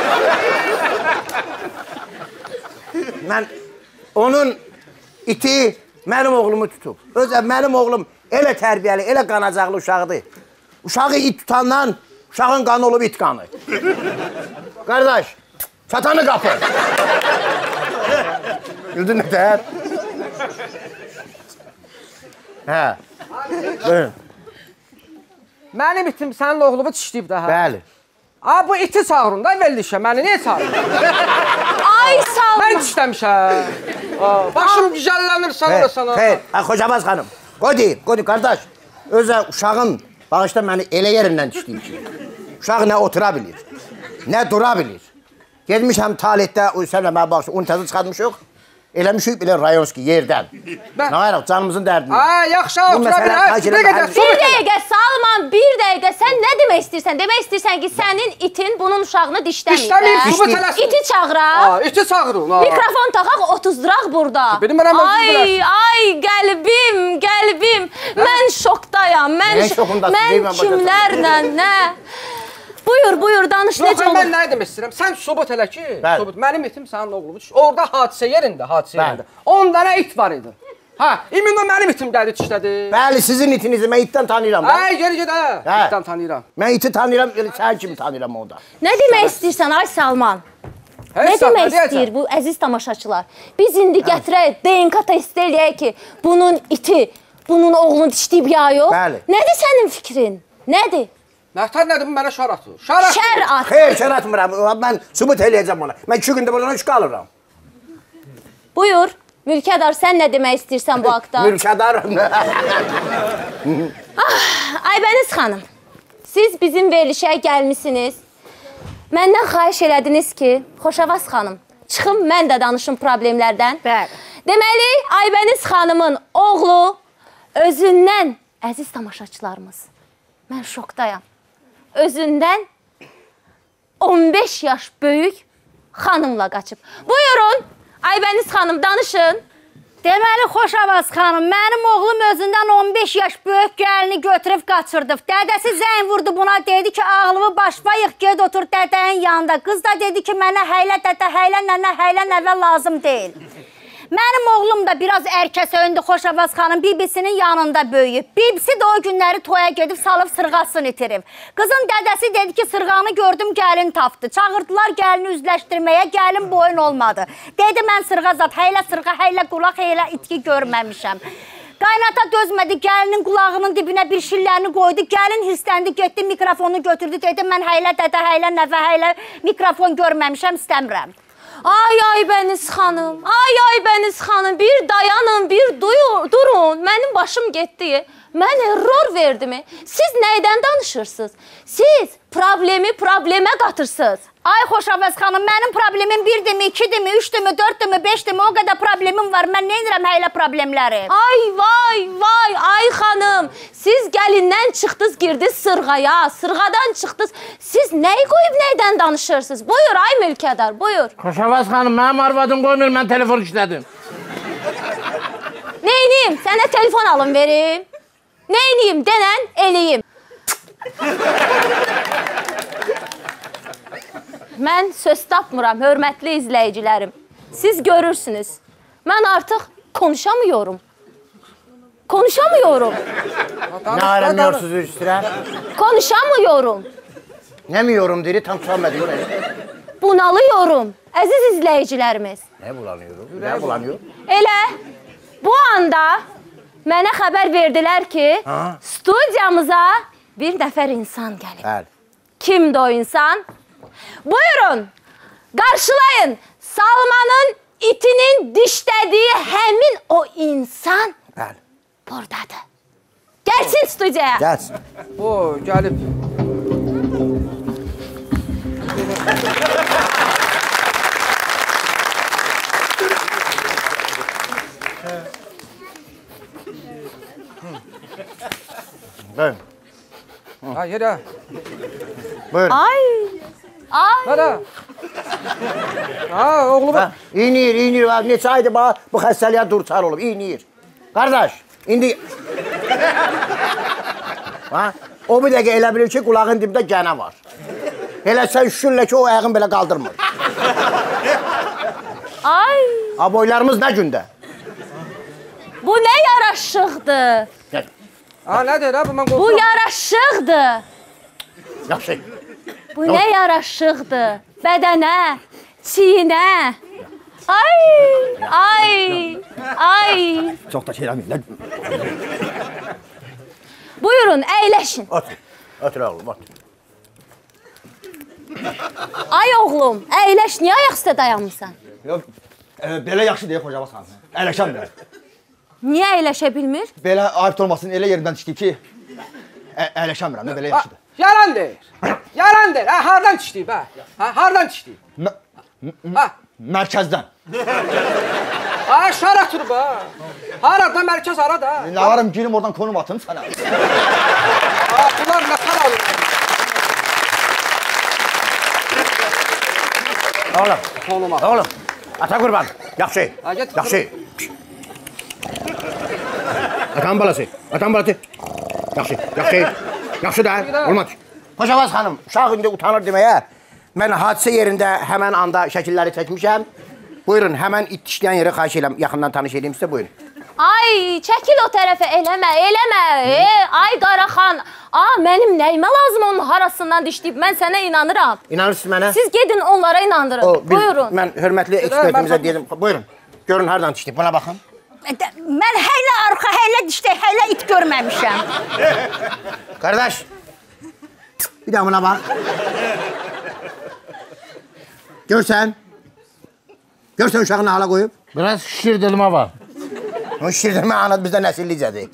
Mən onun iti mənim oğlumu tutub. Özə mənim oğlum elə tərbiyəli, elə qanacaqlı uşaqdır. Uşağı it tutandan uşağın qanı olub it qanı. Qardaş, çatanı qapı. Güldün nə təhər? Hə. Buyurun. Mənim itim sənin oğlumu dişləyib də hə? Bəli. Bu iti çağırın da verilişə, məni niyə çağırın? Ay sağ ol. Mən dişləmişəm. Başım gücəllənir sana da sana. Xeyr, Xoşavaz xanım. Qoy deyim, qardaş. Özə uşağın bağışda məni elə yerindən dişləyib ki. Uşaq nə otura bilir, nə dura bilir. Gedmişəm talihdə, sənlə mənə bağışda, onu təzə çıxartmışıq. Eləmişik belə rayonski yerdən. Nə ayıraq, canımızın dərdini. Yaxşı, otura bilir. Bir dəqiqə, Salman, bir dəqiqə. Sən nə demək istəyirsən? Demək istəyirsən ki, sənin itin bunun uşağını dişləməyib. Dişləməyib, sübut eləsin. İti çağıraq. İti çağırın. Mikrofon taxaq, otuzduraq burada. Ay, qəlbim. Mən şokdayam. Mən kimlərlə, nə? Buyur, danış, necə olur? Mən nə demək istəyirəm? Sən sübut elə ki, mənim itim sənin oğlumu düşür. Orada hadisə yerində. 10 dənə it var idi. İmində mənim itim gəldi, dişlədi. Bəli, sizin itinizi mən itdən tanıyıram. Geri gedə, itdən tanıyıram. Mən iti tanıyıram, sən kimi tanıyıram orada. Nə demək istəyirsən, ay Salman? Nə demək istəyir bu əziz tamaşaçılar? Biz indi gətirək, DNK test eləyək ki, bunun iti, bunun oğlunu dişləyib ya yox? Nədir sənin fikrin? Nədir? Nətər nədir, mənə şər atır. Şər at. Xeyr, şər atmıram. Mən sübut eləyəcəm ona. Mən 2 gündə buradan 3 qalıram. Buyur, Mülkədar, sən nə demək istəyirsən bu haqda? Mülkədarım. Aybəniz xanım, siz bizim verilişə gəlmişsiniz. Məndən xahiş elədiniz ki, Xoşavaz xanım, Çıxım mən də danışım problemlərdən. Bəli. Deməli, Aybəniz xanımın oğlu özündən, əziz tamaşaçılarımız, mən şokdayam. Özündən 15 yaş böyük xanımla qaçıb. Buyurun, Aybəniz xanım, danışın. Deməli, Xoşavaz xanım, mənim oğlum özündən 15 yaş böyük gəlini götürüb qaçırdıb. Dədəsi zəng vurdu buna, dedi ki, ağlığı başlayıq, ged otur dədəyin yanında. Qız da dedi ki, mənə həylə dədə, həylə nənə, həylə nəvə lazım deyil. Mənim oğlum da biraz ərkəsöyündü Xoşavaz xanım, bibisinin yanında böyüyüb. Bibisi də o günləri toya gedib salıb sırğasını itirib. Qızın dədəsi dedi ki, sırğanı gördüm, gəlin tapdı. Çağırdılar gəlini üzləşdirməyə, gəlin boyun olmadı. Dedi, mən sırğa zat, həylə sırğa, həylə qulaq, həylə itki görməmişəm. Qaynata dözmədi, gəlinin qulağının dibinə bir şilləni qoydu. Gəlin hirsləndi, getdi, mikrofonu götürdü. Dedi, mən həylə dədə, həylə nəvə, həylə mikrofon görməmişəm, istəmirəm. Ay Aybəniz xanım, bir dayanın, bir durun. Mənim başım getdi. Mən error verdimi? Siz nəydən danışırsınız? Siz problemi problemə qatırsınız. Ay Xoşavaz xanım, mənim problemim 1-dirmi, 2-dirmi, 3-dirmi, 4-dirmi, 5-dirmi, o qədər problemim var. Mən nə edirəm həylə problemləri? Ay, ay xanım, siz gəlindən çıxdınız, girdiniz sırğaya, sırğadan çıxdınız. Siz nəyi qoyub nəydən danışırsınız? Buyur, ay mülkədar, buyur. Xoşavaz xanım, mənim arvadım qoymur, mən telefon işlədim. Neyniyim? Sənə telefon alım verim. Neyniyim? Denən, eləyim. Mən söz tapmıram, hörmətli izləyicilərim. Siz görürsünüz, mən artıq konuşamıyorum. Ne aramıyorsunuz üstüne? Konuşamıyorum. Ne mi yorum dedi tam sormadım. Bunalıyorum, əziz izləyicilərimiz. Ne bulanıyorum? Ne bulanıyor? Elə bu anda mənə xəbər verdilər ki, studiyamıza bir nəfər insan gəlib. Bəli. Kimdir o insan? Buyurun, qarşılayın. Salmanın itinin dişlədiyi həmin o insan buradadır. Gəlsin studiyaya. Gəlsin. O, gəlib. Buyurun. Ha, yerə. Buyurun. Ay. Hara? Ha, oğlum. İnir. Neçə aydır bu xəstəliyə durçar olub, inir. Qardaş, indi... O bir dəqiqə elə bilir ki, qulağın dibində gənə var. Elə sən şükürlə ki, o ayağın belə qaldırmır. Ay. Boylarımız nə gündə? Bu nə yaraşıqdır? Ha, nədir ha? Bu yaraşıqdır. Yaxşı. Bu nə yaraşıqdır? Bədənə, çiyinə. Ay. Çox da şey eləməyin. Buyurun, əyləşin. Otur oğlum, otur. Ay oğlum, əyləş, niyə ayaq üstə dayanmısan? Yox, belə yaxşı deyək Xoşavaz xanım. Əyləşəm belə. Niyə əyləşə bilmir? Belə ayıp olmasın, elə yerindən çıxdı ki, əyləşəmirəm, belə yaxşıdır. Yalan deyir. Hardan çıxdıyıb, ha? Hardan çıxdıyıb? Mərkəzdən. Şara oturub, ha? Harada, mərkəz harada? Nə varım, girim oradan konum atın sənə. Bunlar nə xar alır? Oğlum, ata qurban, yaxşı. Atan balası. Yaxşı da, olmaz. Xoşavaz xanım, uşaq indi utanır deməyə. Mən hadisə yerində həmən anda şəkilləri çəkmişəm. Buyurun, həmən it dişləyən yeri xahiş edirəm, yaxından tanış edeyim sizə, buyurun. Ay, çəkil o tərəfə, eləmə. Ay Qaraxan, mənim nəyimə lazım onun harasından dişləyib, mən sənə inanıram. İnanırsınız mənə? Siz gedin onlara inandırın, buyurun. Mən hörmətli ekspertimizə deyirəm, buyurun. Görün, hardan dişləyib, buna baxın. Mən həylə arxa, həylə dişləyək, həylə it görməmişəm. Qardaş, bir daha buna bax. Görsən uşağını hala qoyub? Biraz şişirdirmə var. O şişirdirmə anad bizdə nəsillicədir.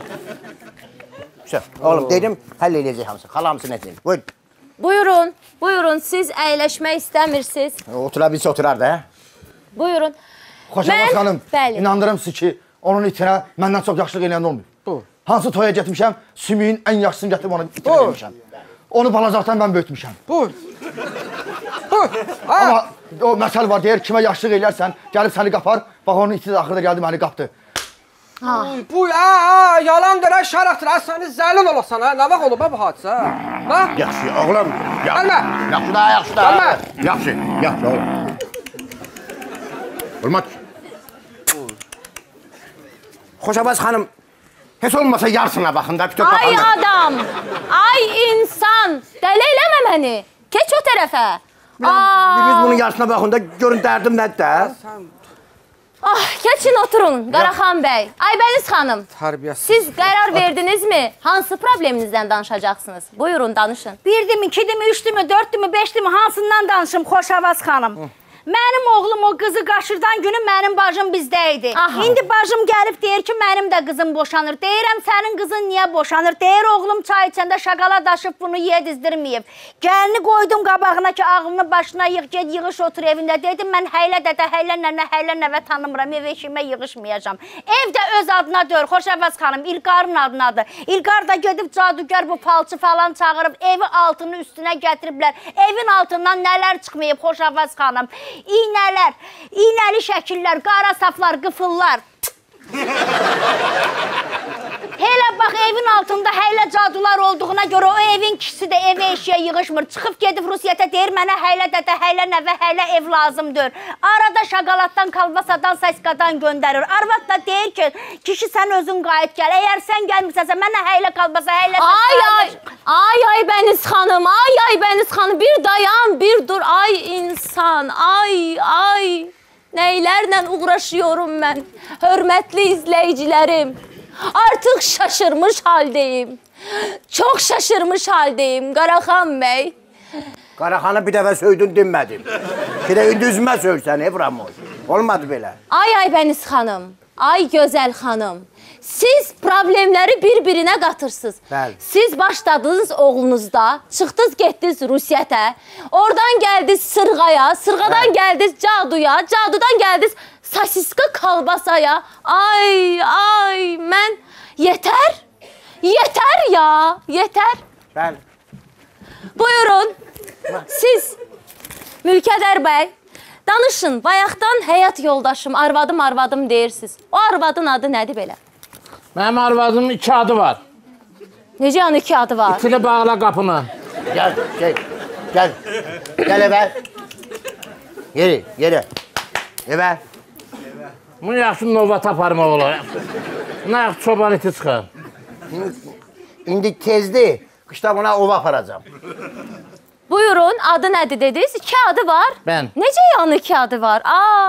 Oğlum, dedim, həll eləyəcək hamısı. Xala hamısı nə deyim? Buyurun. Buyurun, siz əyləşmək istəmirsiniz. Otura bilsə oturar da, hə? Buyurun. Xoşavaz xanım, Bəli. inandırım sizi ki, onun itinə məndən çox yaxşılıq eləyən olmuyor. Buyur. Hansı toya getmişəm, sümüyün ən yaxşısını gətirib ona itinə vermişəm. Onu balacaqdan mən böyütmüşəm. Buyur. Buyur. Amma o məsəl var, deyir, kimə yaxşılıq eləyərsən, gəlib səni qapar, bax onun iti də axırda gəldi, məni qapdı. Buyur, yalandır, şərəfdir, səni zəlil olasan, nə vaxt olub bu hadisə? Yaxşı, oğlum. Gəlmə. Yaxşı da, yaxşı da. Gəlmə. Yaxşı, yaxşı, oğlum. Olmaz. Xoşavaz xanım, heç olmasa yarısına baxın da, bütün Ay baxın. adam, ay insan, dəli eləmə məni. Keç o tərəfə. Biriniz bunun yarısına baxın da, görün dərdim nədir də? Ah, keçin oturun Qaraxan bəy. Aybəniz xanım, Tərbiyəsiz. siz qərar verdinizmi? Hansı probleminizdən danışacaqsınız? Buyurun, danışın. Birdimi, ikidimi, üçdümü, dörddümü, beşdimi, hansından danışım Xoşavaz xanım? Mənim oğlum o qızı qaşırdan günü mənim bacım bizdə idi. İndi bacım gəlib deyir ki, mənim də qızım boşanır. Deyirəm, sənin qızın niyə boşanır? Deyir, oğlum çay içəndə şaqala daşıb bunu yedizdirməyib. Gəlini qoydum qabağına ki, ağlını başına yığ, ged yığış otur evində. Dedim, mən həylə dədə, həylə nənə, həylə nəvə tanımıram, ev eşimə yığışmayacam. Ev də öz adına dör, Xoşavaz xanım, İlqarın adınadır. İlqar da gedib cadugar bu falçı falan çağırıb, evi altını üstünə gətiriblər. Evin altından nələr çıxmayıb Xoşavaz xanım? İynələr, iynəli şəkillər, qara saflar, qıfıllar. Hələ bax, evin altında həylə cadular olduğuna görə o evin kişisi də ev eşiyə yığışmır. Çıxıb gedib Rusiyyətə deyir, mənə həylə dədə, həylə nəvə, həylə ev lazımdır. Arada şaqalatdan, kalbasadan, sayskadan göndərir. Arvad da deyir ki, kişi sən özün qayıt gəl. Əgər sən gəlmirsənsə, mənə həylə kalbasa, həylə Ay Aybəniz xanım, ay Aybəniz xanım, bir dayan, bir dur. Ay insan, ay. Neylərlə uğraşıyorum mən, hörmətli izləyicilərim. Artıq şaşırmış haldeyim. Çox şaşırmış haldeyim, Qaraxan bəy. Qaraxanı bir dəfə söydün, dinmədim. Bir də indi üzümə söylsən, Evramoy. Olmadı belə. Ay Aybəniz xanım, ay gözəl xanım. Siz problemləri bir-birinə qatırsınız. Bəli. Siz başladınız oğlunuzda, çıxdınız, getdiniz Rusiyyətə. Oradan gəldiniz Sırğaya, Sırğadan gəldiniz Caduya, Cadudan gəldiniz sasiska kalbasaya. Ay, mən... Yetər ya, yetər. Bəli. Buyurun, siz Mülkədər bəy, danışın, bayaqdan həyat yoldaşım, arvadım deyirsiniz. O arvadın adı nədir belə? Mənim arvadımın 2 adı var. Necə yəni 2 adı var? İtili bağla qapını. Gəl. Gəl evə. Yeri. Evə. Bunu yaxşı nova taparmaq olar. Buna yaxşı çoban iti çıxar. İndi tezdir. Qışda buna ova aparacam. Buyurun, adı nədir dediniz? 2 adı var. Mən. Necə yəni 2 adı var?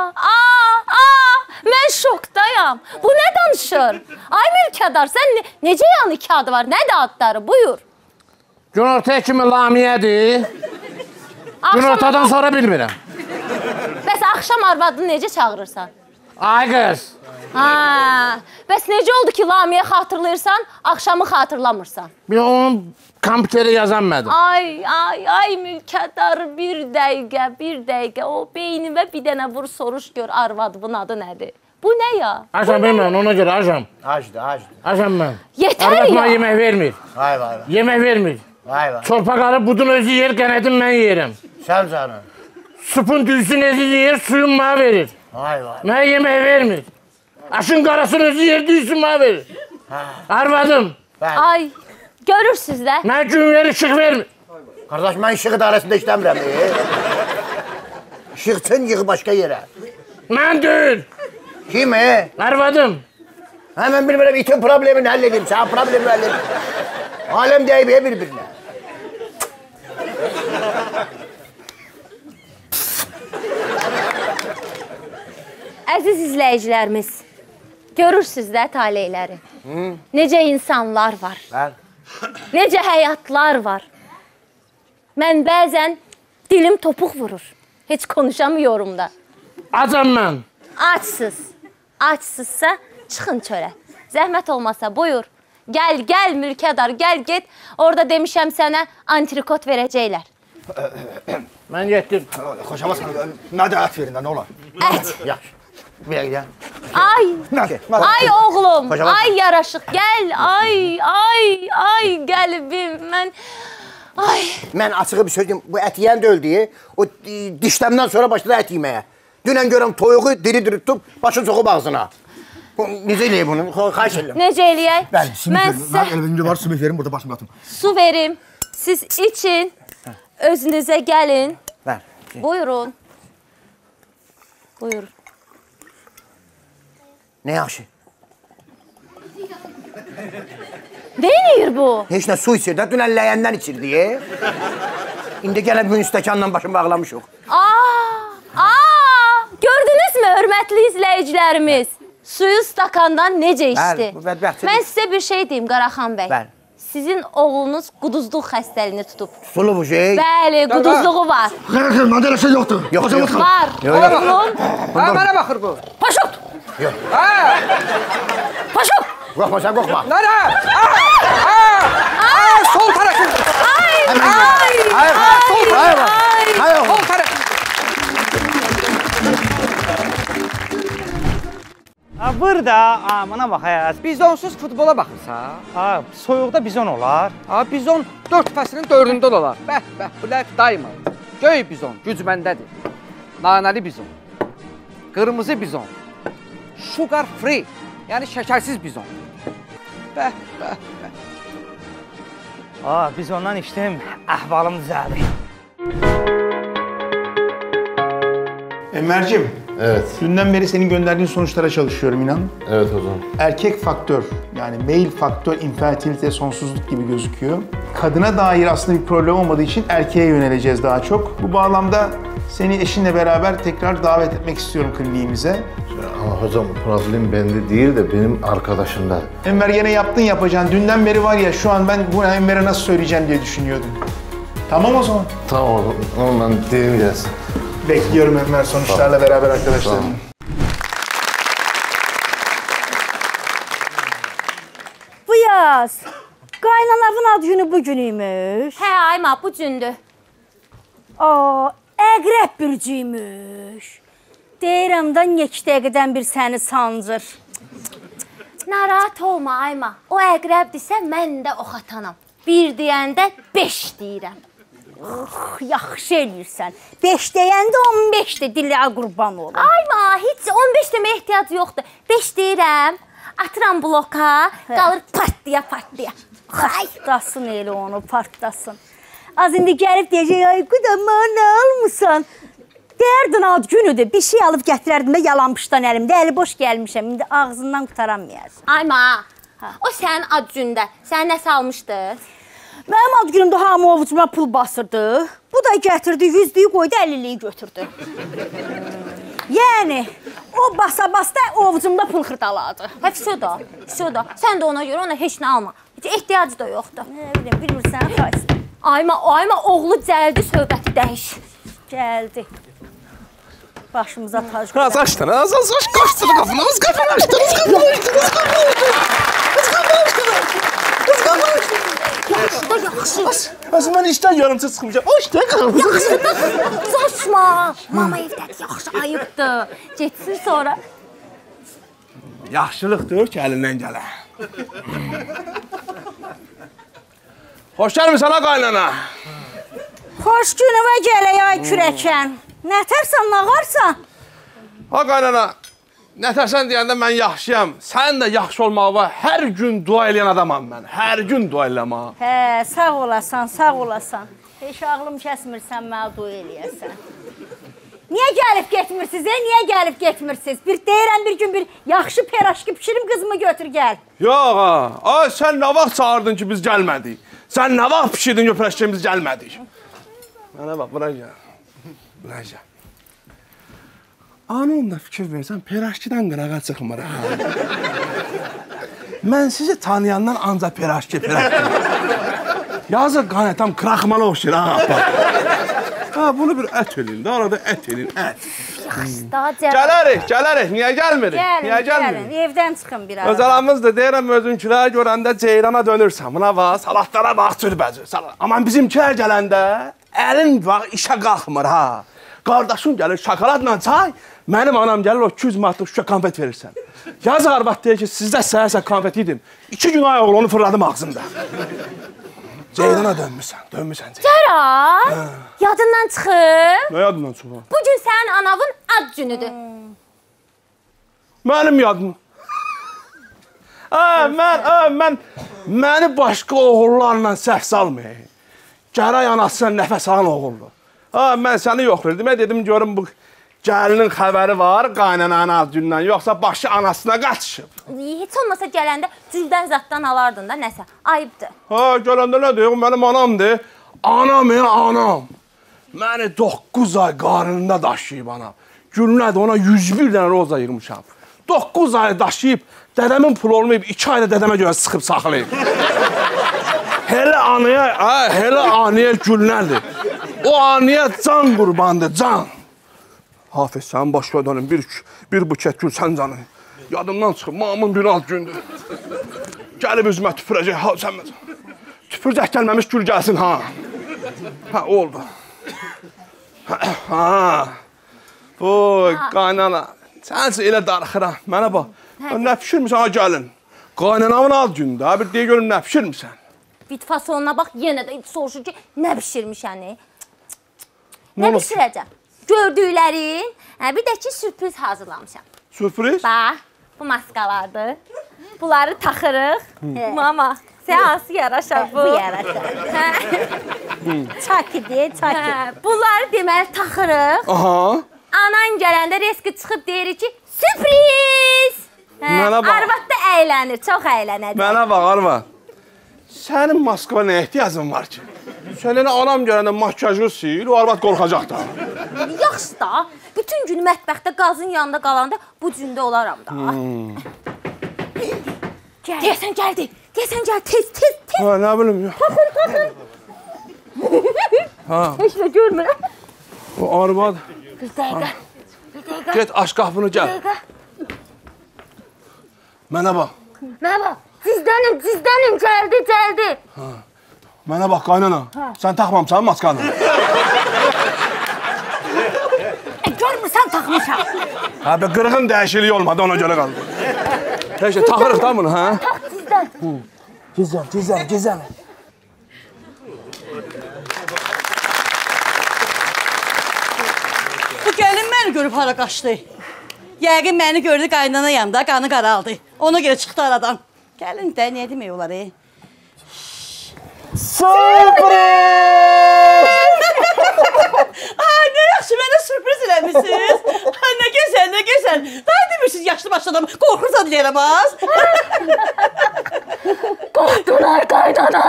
Mən şokdayam. Bu nə danışır? Ay Mülkədar, sən necə yəni 2 adı var? Nədir adları? Buyur. Günortaya kimi lamiyədir. Günortadan sonra bilmirəm. Bəs axşam arvadını necə çağırırsan? Ay qız. Bəs necə oldu ki, lamiyə xatırlayırsan, axşamı xatırlamırsan? Onun kompüterə yazan mənim. Ay Mülkədar, bir dəqiqə. O beynimə bir dənə vur, soruş gör, arvadımın adı nədir? Bu nə ya? Aşam bilməm, ona görə aşam. Acdır. Aşam mən. Yetər Arvad ya. mənə yemək vermir. Vay. Yemək vermir. Vay. Çorpa qarı budun özü yer, qənədim mən yerim. Sən canım. Supun düzsün özü yer, suyun mənə verir. Vay. Mənə yemək vermir. Aşın qarasını özü yer, düzsün mənə verir. Arvadım. Ay, görürsünüz də. Mən gün verir, işıq vermir. Qardaş, mən işıq idarəsində işləmirəm. İşıq üçün yığı başqa yerə. Mən deyil. Kim? Arvadım. Mən bilmirəm, itin problemini həll edeyim, sən problemini həll edeyim. Aləm deyib bir-birinə. Əziz izləyicilərimiz, görürsünüz də taleyləri. Necə insanlar var. Necə həyatlar var. Mən bəzən dilim topuq vurur. Heç konuşamıyorum da. Acam mən. Açsızsa çıxın çölə. Zəhmət olmasa buyur. Gəl Mülkədar, gəl get. Orada demişəm sənə antrikot verəcəklər. Mən getdim. Xoşama sana, mənə də ət verin də, nə olar? Ət. Yaxşı. Belə gəl. Ay oğlum, ay yaraşıq, gəl, ay qəlbim, mən... Ay. Mən açığı bir söz deyim, bu ət yeyən də öldü. O dişləmdən sonra başladı ət yeməyə. Dünən görəm toyuğu diri-diri tutub, başını soxub ağzına. Necə eləyək bunu? Xahiş edirəm. Necə eləyək? Bəli, sümük verin. Mən elimdə var, sümük verin, burada başımı atım. Su verim, siz için, özünüzə gəlin. Ver. Buyurun. Buyurun. Nə yaxşı? Neyinir bu? Heç nə su içir də, dünən ləyəndən içirdi. İndi gələn gün stəkanla başımı bağlamışıq. Gördünüz mü hörmətli izləyicilərimiz? Suyu stakandan necə içdi? Mən sizə bir şey deyim Qaraxan bəy. Bəli. Sizin oğlunuz quduzluq xəstəliyini tutub. Tutulu bu şey. Bəli, quduzluğu var. Xeyr, məndə elə şey yoxdur. Var. Oğlum. Mənə baxır bu. Paşot. Yox. Paşot. Qorxma, sən qorxma. Nara? Sol tərəfim. Sol tərəfim. Burada, bana baxayız. Bizonsuz futbola baxırsa? Soyuqda bizon olar. Bizon 4 fəslin 4-ündə olar. Bəh, Black Diamond. Göy bizon, güc məndədir. Nanəli bizon. Qırmızı bizon. Sugar free, yəni şəkərsiz bizon. Bəh. Bizondan içdim, əhvalım düzəldi. Enver'cim, Evet. dünden beri senin gönderdiğin sonuçlara çalışıyorum inan. Evet hocam. Erkek faktör, yani male faktör, infertilite, sonsuzluk gibi gözüküyor. Kadına dair aslında bir problem olmadığı için erkeğe yöneleceğiz daha çok. Bu bağlamda seni eşinle beraber tekrar davet etmek istiyorum kliniğimize. Ama hocam problem bende değil de benim arkadaşımda. Enver gene yaptın yapacağın. Dünden beri var ya şu an ben bunu Enver'e nasıl söyleyeceğim diye düşünüyordum. Tamam o zaman. Tamam, ondan değil gelsin. Bekliyorum Enver sonuçlarla beraber arkadaşlarım. Tamam. Bu yaz qaynanavın ad günü bu günüymüş. Hə, ayma, bu gündür. Əqrəb bürcüymüş. Deyirəm da 2 dəqiqədən bir səni sancır. Narahat olma, ayma. O əqrəbdirsə, mən də ox atanam. 1 deyəndə 5 deyirəm. Yaxşı eləyirsən. 5 deyəndə 15 də dilə qurban olum. Ayma, heç 15 demə ehtiyac yoxdur. 5 deyirəm, atıram bloka, qalır partlıya. Partlasın elə onu, partlasın. Az indi gəlib deyəcək, ay qudama nə almısan? Dərdin ad günüdür, bir şey alıb gətirərdim də yalanmışdan əlimdə, əli boş gəlmişəm. İndi ağzından qutaranmayasın. Ayma, o sənin ad gündə, sən nəsə almışdı? Mənim ad günümdə hamı ovucuma pul basırdı. Bu da gətirdi, 100-lüyü qoydu, 50-liyi götürdü. Yəni, o basa-basta ovucumda pul xırdaladı. Vəfsə da. Sən də ona görə ona heç nə alma. Heç ehtiyacı da yoxdur. Nə biləm, bilmirsən, xaysın. Ayma, oğlu gəldi, söhbəti dəyiş. Gəldi. Başımıza tac qoyaq. Az açdınız, qaçdınız qapınız, Yaxşı. Aslında mən işdən yarımçı çıxmayacaq. O işdən qalmışıq. Saçma. Mama evdədir, yaxşı, ayıbdır. Getsin sonra. Yaxşılıqdır ki, əlindən gələ. Xoş gəlmişsən ha qaynana. Xoş günüvə gələk ay kürəkən. Nətərsən, nağarsan? Ha qaynana, nətərsən deyəndə mən yaxşıyam. Sən də yaxşı olmağa hər gün dua eləyən adamam mən. Hər gün dua eləmə. Hə, sağ olasan. Heç ağlım kəsmirsən, mənə dua eləyəsən. Niyə gəlib getmirsiniz? Bir deyirəm bir gün bir yaxşı peraşki pişirim qızımı götür gəl. Yox ha, ay sən nə vaxt çağırdın ki biz gəlmədik? Sən nə vaxt pişirdin ki peraşki biz gəlmədik? Mənə bax, bura gəl. Anında fikir versən, peraşkidən qırağa çıxmır ha. Mən sizi tanıyandan ancaq peraşki. Yazıq qaynətam kraxmana oxşayır ha. Bunu bir ət eləyin, arada ət eləyin, ət. Yaxşı, daha cəb. Gələrik, niyə gəlmirik? Gəlin, evdən çıxın bir ara. Öz aramızdır, deyirəm özünkülər görəndə ceyrana dönürsən. Buna bax, salatlara bax, cürbəcür. Aman bizimkilər gələndə əlin bax işə qalxmır ha. Qardaşın gəlir şokoladla çay, mənim anam gəlir o 200 manatlıq şüşə konfet verirsən. Yaz arvad deyir ki, sizdə səhər-səhər konfet yedim. 2 gün ayaq onu fırladım ağzımda. Ceydana dönmüsən Ceydan. Cərad, yadından çıxıb. Nə yadından çıxıb? Bugün sənin anavın ad günüdür. Mənim yadım. Məni başqa oğullarla səhv salmayın. Gərək anasından nəfəs alan oğuldur. Mən səni yoxlayırdım. Mən dedim, görüm bu gəlinin xəbəri var qaynananın ad gündən, yoxsa başı anasına qaçışıb. Heç olmasa gələndə cüldən zaddan alardın da nəsə. Ayıbdır. Gələndə nə deyək, mənim anamdır. Anam. Məni 9 ay qarnında daşıyıb anam. Günlədə ona 101 dənə roza yığmışam. 9 ay daşıyıb, dədəmin pulu olmayıb, 2 ayda dədəmə görə sıxıb saxlayıb. Hele anaya günlərdir. O anaya can qurbandır, can. Hafiz, sən başqa dönüm, bir buket gül sən canı. Yadımdan çıxıb, mamın bir alt gündür. Gəlib üzümə tüpürəcək, ha, sən məsələn. Tüpürcək gəlməmiş gül gəlsin, ha. Ha, oldu. Ha. Oy, qaynana. Sənsə elə darıxıram. Mənə bax, nə pişirmişsən, ha, gəlin. Qaynanamın alt gündür, ha, bir deyə görüm, nə pişirmişsən. Bit fasonuna bax, yenə də soruşur ki, nə pişirmişən? Nə pişirəcəm? Gördüklərin, bir də ki, sürpriz hazırlamışam. Sürpriz? Bax, bu maskalardır. Bunları taxırıq. Mama, sən hansı yaraşar bu? Bu yaraşar. Çakidir, çaki. Bunları deməli taxırıq. Aha. Anan gələndə reski çıxıb deyir ki, sürpriz! Arvad da əylənir, çox əylənəcək. Mənə bax, arvad. Sənin Moskva nə ehtiyacın var ki? Sən elə anam gələndə makyajı sil, o arvad qorxacaq da. Yaxşı da, bütün gün mətbəxdə qazın yanında qalanda bu cündə olaram da. Deyəsən gəldi, tez. Ha, nə bilim ya. Taxın. Heç nə görmürəm. O arvad. Bir dəqiqə. Get, aç qapını, gəl. Mənə bax. Cizlənim, gəldi. Mənə bax, qaynana. Sən taxmamısan maskanı. Görmürsən taxmışam. Ha, be, qırğın dəyişikliyi olmadı, ona görə qaldı. Heç də, taxırıq da bunu, hə? Gizlən. Bu gəlin məni görüb hara qaçdı. Yəqin məni gördü qaynana yanında, qanı qaraldı. Ona görə çıxdı aradan. Gəlin də, niyə demək olar, Sürpriz! Nə yaxşı, mənə sürpriz eləmişsiniz. Nə gözəl. Daha demirsiniz, yaşlı başlı adam qorxursan yaramaz. Qorxdular qaynana.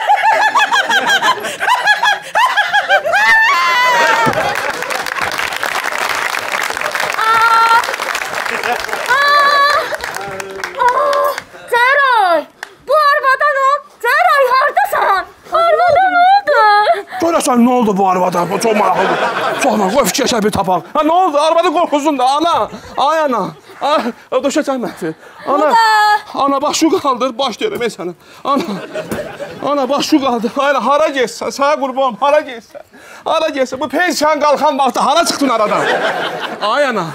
Cəray, bu arvadan o. Cəray, haradasan? Arvadan oldu. Görəsən, nə oldu bu arvada? Bu çox maraqlıdır. Çox maraqlı, qoy fikirləşək bir tapaq. Ha, nə oldu? Arvadı qorxusun da, ana. Ay, ana. Döşəcək məhfi. Ana, bax şu qaldır, baş deyirəm, səni. Ana, bax şu qaldır. Ayla, hara geçsən? Sənə qurbanım, hara geçsən? Bu pensiyan qalxan vaxtı hara çıxdın aradan? Ay, ana.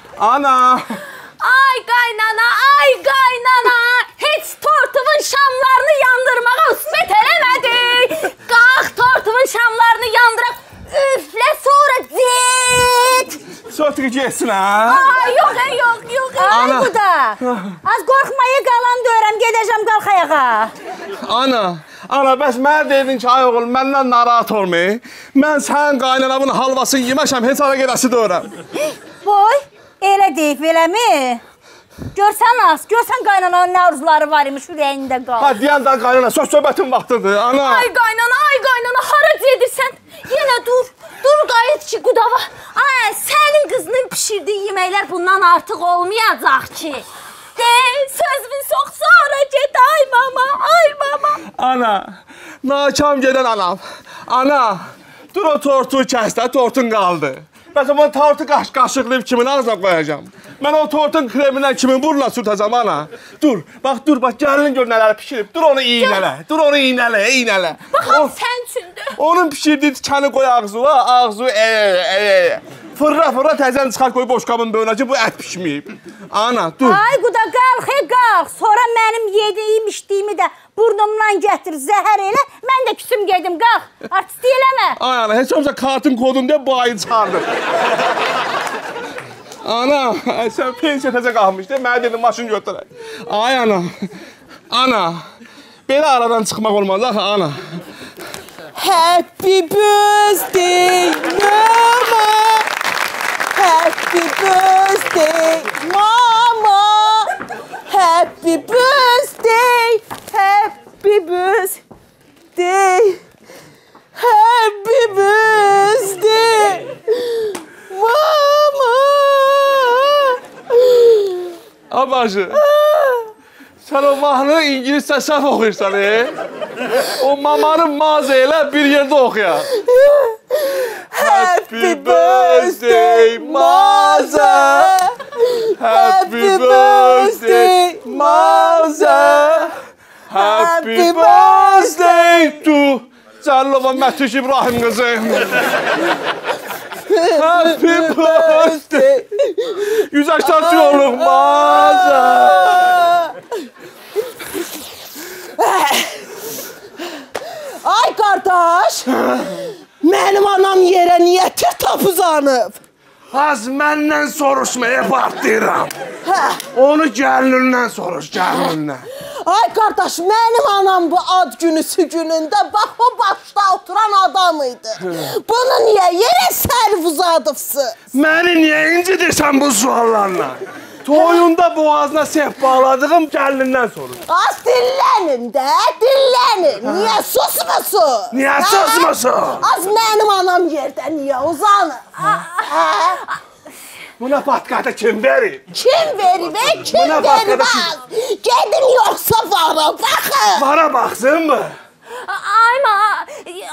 Ay qaynana. Heç tortuvun şamlarını yandırmağa üsmət eləmədik. Qalx tortuvun şamlarını yandıraq. Üflə sonra get. Sötürü geçsin, ha? Yox. Ay bu da. Az qorxmaya qalan döyürəm, gedəcəm qalx ayağa. Ana, bəs mənə dedin ki, ay oğul, məndən narahat olmayı. Mən sənin qaynanamın halvasını yeməşəm, heç ara gedəsi döyürəm. Boy, elə deyib, eləmi? Görsən qaynananın nə arzuları var imiş, ürəyində qal. Ha, deyən də qaynana, söz-söhbətin vaxtıdır, ana. Ay qaynana, hara gedirsən? Yenə dur qayıt ki, qudava. Ay, sənin qızının pişirdiyi yeməklər bundan artıq olmayacaq ki. Sözümü sox, sonra get, ay mama. Ana, nakam gedən anam. Ana, dur o tortu kəsdə, tortun qaldı. Məsələn, bu tortu qaşıqlayıb kimin ağzına qoyacam? Mən o tortun kremindən kimin burnuna sürtəcəm, ana? Dur, bax, gəlinin gör nələri pişirib. Dur onu iynələ. Baxam, sən üçündür. Onun pişirdiyi tikəni qoy ağzına, ağzı fırra təzən çıxar qoy boşqabın böyünə ki, bu ət pişməyib. Ana, dur. Ay quda qalx, qalx. Sonra mənim yediyim, içdiyimi də burnumdan gətir, zəhər elə. Mən də küsüm gedim, qalx. Artist eləmə. Ay ana, heç olmasa kartın kodun deyə bu ayı çıxardım. Ana, sən pensiya təzə qalmışdı, mənə dedim maşın götürək. Ay ana, ana, belə aradan çıxmaq olmaz, axı, ana. Happy birthday, mama. Happy birthday, mama. Happy birthday, happy birthday. Happy birthday, mama. Abacı, sən o mahnı İngiliscə səhv oxuyursan, O mamanın mazı elə bir yerdə oxuyaq. Happy birthday, Maza. Happy birthday, Maza. Happy birthday to Cəllova Mətüş İbrahim qızı. Happy birthday. 180 yolluq Maza. Ay qardaş, mənim anam yerə niyə tir-tap uzanıb? Az məndən soruşmaya partlayıram. Onu gəlinindən soruş, gəlinindən. Ay qardaş, mənim anam bu ad günüsü günündə bax o başda oturan adam idi. Bunu niyə yerə sərv uzadıbsınız? Məni niyə incidirsən bu suallarla? Toyunda boğazına sehp bağladığım gəlinindən soruş. Az dillənin də, dillənin. Niyə susmusun? Niyə susmusun? Az mənim anam yerdə niyə uzanır? Buna patqada kim verir? Kim verib, kim vermez? Gedim yoxsa vara baxın. Vara baxsın mı? Ayma,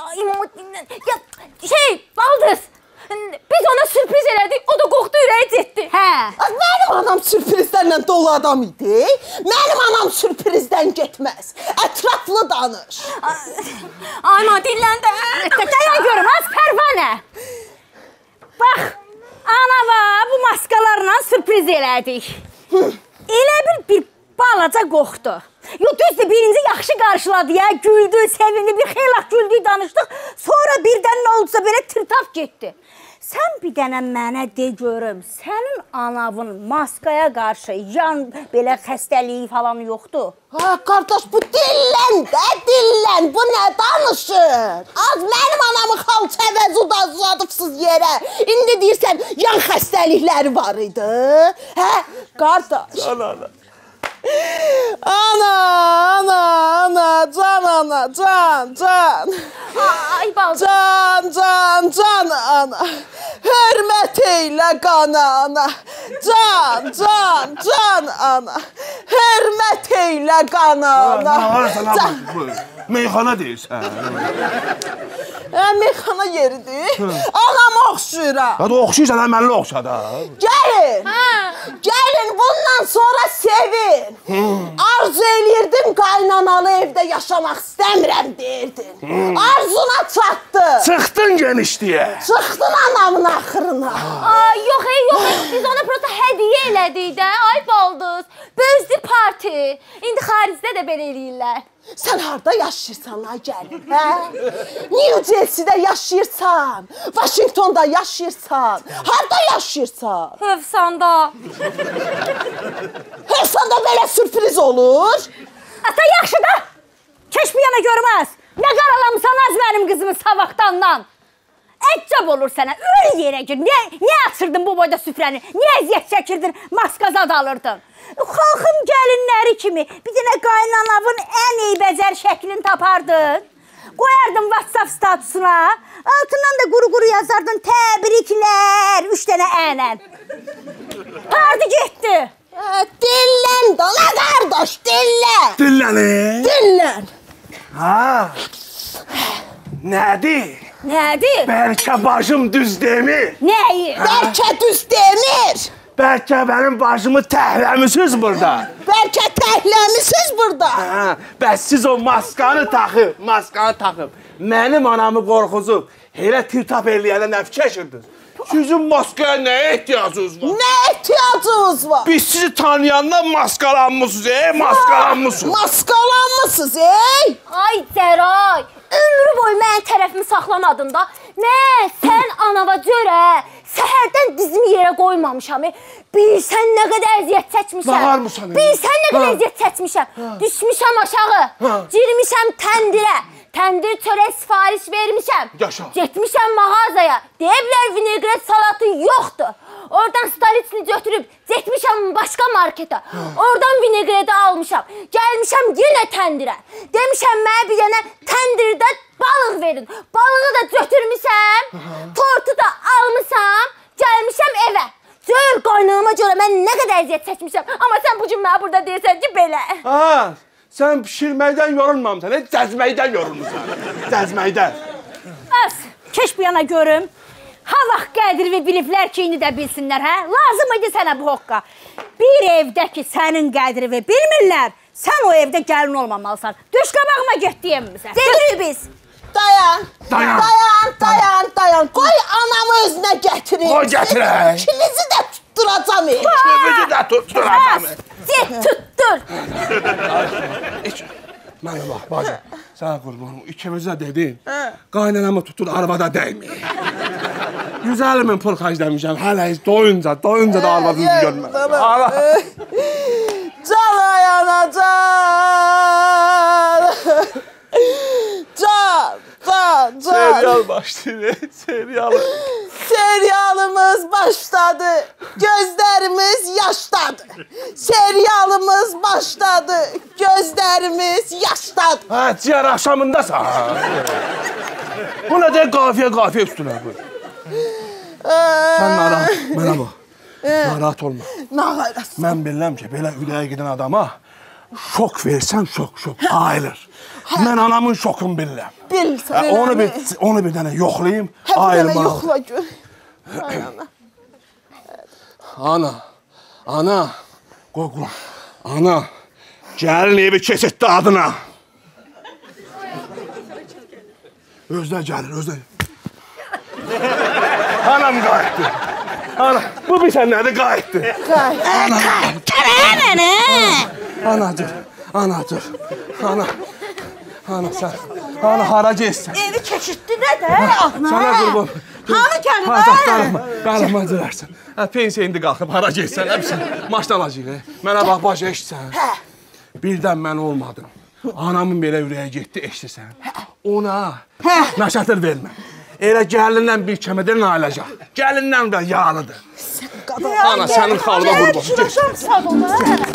Baldız, biz ona sürpriz elədik, o da qorxdu, ürəyi getdi. Mənim anam sürprizlərlə dolu adam idi. Mənim anam sürprizdən getməz. Ətraflı danış. Ayma, dinlən də. Dayan görüm, az pərvanə. Bax, anava bu maskalarla sürpriz elədik. Elə bir balaca qorxdu. Yox, düzdür, birinci yaxşı qarşıladı ya, güldü, sevindi, bir xeylaq güldük, danışdıq. Sonra birdən nə oldusa belə tir-tap getdi. Sən bir dənə mənə de görüm, sənin anavın maskaya qarşı yan belə xəstəliyi falan yoxdur? Qardaş, bu dillən də, dillən, bu nə danışır? Az mənim anamı xalça əvəzi uzadıbsız yerə. İndi deyirsən, yan xəstəlikləri var idi. Hə, qardaş. Ana, can ana, can. Ay Baldız. Can ana. Hörmət eylə qana ana. Can ana. Hörmət eylə qana ana. Meyxana deyirsən. Meyxana yeridir. Anam oxşuyuram. Hadi oxşuyursan, mənlə oxşa da. Gəlin bundan sonra sevin. Arzu eləyirdim, qaynanalı evdə yaşamaq istəmirəm deyirdin. Arzuna çatdı. Çıxdın genişliyə. Çıxdın anamın axırına. Yox, biz ona prosta hədiyə elədik də, ay Baldız. Bözdü parti. İndi xaricdə də belə eləyirlər. Sən harada yaşayırsan, ay gəlin, hə? New Jersey'də yaşayırsan, Washington'da yaşayırsan, harada yaşayırsan? Hövsanda. Hövsanda belə sürpriz olur. Ata, yaxşı da, keş bu yana görməz. Nə qaralamısan az mənim qızımı savaqdandan? Əccəb olur sənə, öl yerə gir. Niyə açırdın bu boyda süfrəni? Niyə əziyyət çəkirdin, maskazad alırdın? Xalqın gəlinləri kimi bir dənə qaynanavın ən eybəcər şəklini tapardın. Qoyardın WhatsApp statusuna, altından da quru yazardın təbriklər, 3 dənə ənən. Hardı getdi? Dillən dana qardaş, dillən. Dillən. Ha. Nədir? Nədir? Bəlkə başım düz demir. Nəyi? Bəlkə düz demir. Bəlkə mənim başımı təhləmisiniz burada. bəlkə təhləmisiniz burada? Bəs siz o maskanı taxıb, mənim anamı qorxuzub, elə tir-tap eləyəndə nə fikirləşirdiniz? Sizin maskaya nə ehtiyacınız var? Nə ehtiyacınız var? Biz sizi tanıyandan maskalanmışsınız, maskalanmışsınız. Maskalanmışsınız, Ay Cəray, ömrü boyu mənim tərəfimi saxlamadın da. Nə, sən anava görə səhərdən dizimi yerə qoymamışam. Bilsən nə qədər əziyyət çəkmişəm. Bağırmışam. Bilsən nə qədər əziyyət çəkmişəm. Düşmüşəm aşağı, girmişəm təndirə. Təndir çörək sifariş vermişəm. Yaşa. Getmişəm mağazaya. Deyiblər vinegret salatı yoxdur. Oradan stolitsini götürüb, getmişəm başqa marketa. Oradan vinegreti almışam. Gəlmişəm yenə təndirə. Demişəm mənə bir dənə təndirdə balıq verin. Balığı da götürmüşəm. Tortu da almışam. Gəlmişəm evə. Gör qaynağıma görə mən nə qədər əziyyət çəkmişəm. Amma sən bu gün mənə burada deyirsən ki, belə. Sən pişirməkdən yorulmamısan, cəzməkdən yorulmuşsan. Cəzməkdən. Az, keş bu yana görüm. Ha vaxt qədrini biliblər ki, indi də bilsinlər, hə? Lazım idi sənə bu hoqqa. Bir evdə ki, sənin qədrini bilmirlər, sən o evdə gəlin olmamalısan. Düş qabağıma get deyəmmisən. Gedirik biz. Dayan. Qoy anamı özünə gətirin. Qoy gətirək. İkinizi də tutturacam. İkinizi də tutturacam. Get, tuttur. Mənə bax, bacım, sənə qurbanım, ikimiz də dedin, qaynanamı tutur, arvada dəyməyin. 150 min pul xərcləmişəm, hələ heç doyunca da arvadınızı görməm. Can ayana, can. Serial başlayır, serialı. Serialımız başladı, gözlərimiz yaşdadır. Serialımız başladı, gözlərimiz yaşdadır. Hə, ciyər axşamındasan. Bu nə deyək, qafiyə üstünə qoy. Sən narahat, mənə bax, narahat olma. Mən bilirəm ki, belə ürəyə gedən adama şok versən, şok ayılır. Mən anamın şokunu bilirəm. Onu bir dənə yoxlayayım, ayılma. Yoxla gör. Ana, qoy qulaq. Ana, gəlin evi keçirtdi adına. Özlər gəlir. Anam qayıtdı. Bu bir sən nədir qayıtdı? Anacır. Ana sən, hara geçsən? Evi keçirtdi nə də? Sənə qurban. Hanı gəlmə? Qarıma cırarsan. Pensiya indi qalxıb, hara geçsən? Maşda alacaq. Mənə bax, baş eşitsən. Birdən mən olmadım. Anamın belə ürəyə getdi, eşitsən. Ona nəşətır vermə. Elə gəlindən bir kəmədən alacaq. Gəlindən də yağlıdır. Ana, sənin xalına qurban.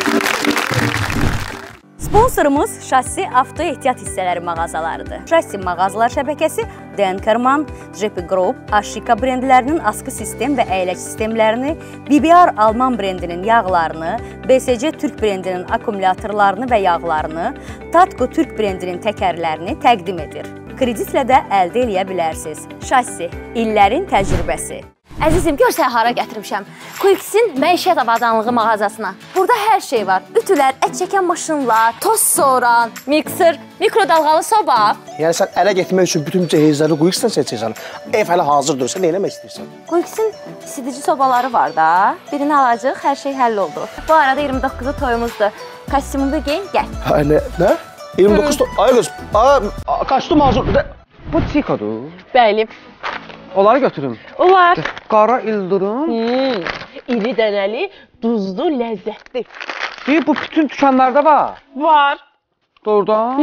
Sponsorumuz Şassi Avto Ehtiyat Hissələri mağazalarıdır. Şassi mağazalar şəbəkəsi Denkerman, JP Group, Ashika brendlərinin askı sistem və əyləc sistemlərini, BBR Alman brendinin yağlarını, BSC Türk brendinin akkumulyatorlarını və yağlarını, Tatco Türk brendinin təkərlərini təqdim edir. Kreditlə də əldə edə bilərsiniz. Şassi, illərin təcrübəsi. Əzizim, gör sən hara gətirmişəm. Quicksin məişət avadanlığı mağazasına. Burada hər şey var. Ütülər, ət çəkən maşınlar, toz soğuran, mikser, mikrodalğalı soba. Yəni sən ələ getmək üçün bütün cəhizləri Quick'dən seçirsən. Ev hələ hazırdır, sən nə eləmək istəyirsən? Quicksin isidici sobaları var da. Birini alacaq, hər şey həll oldu. Bu arada 29'u toyumuzdur. Kostyumunu giyin, gəl. Nə? 29 ay qız, kostyum hazırdır. Bu trikodur. Bəli. Onları götürüm. Olar. Qara ildırım. İri dənəli, duzlu, ləzzətli. Bu bütün dükanlarda var. Var. Doğrudan.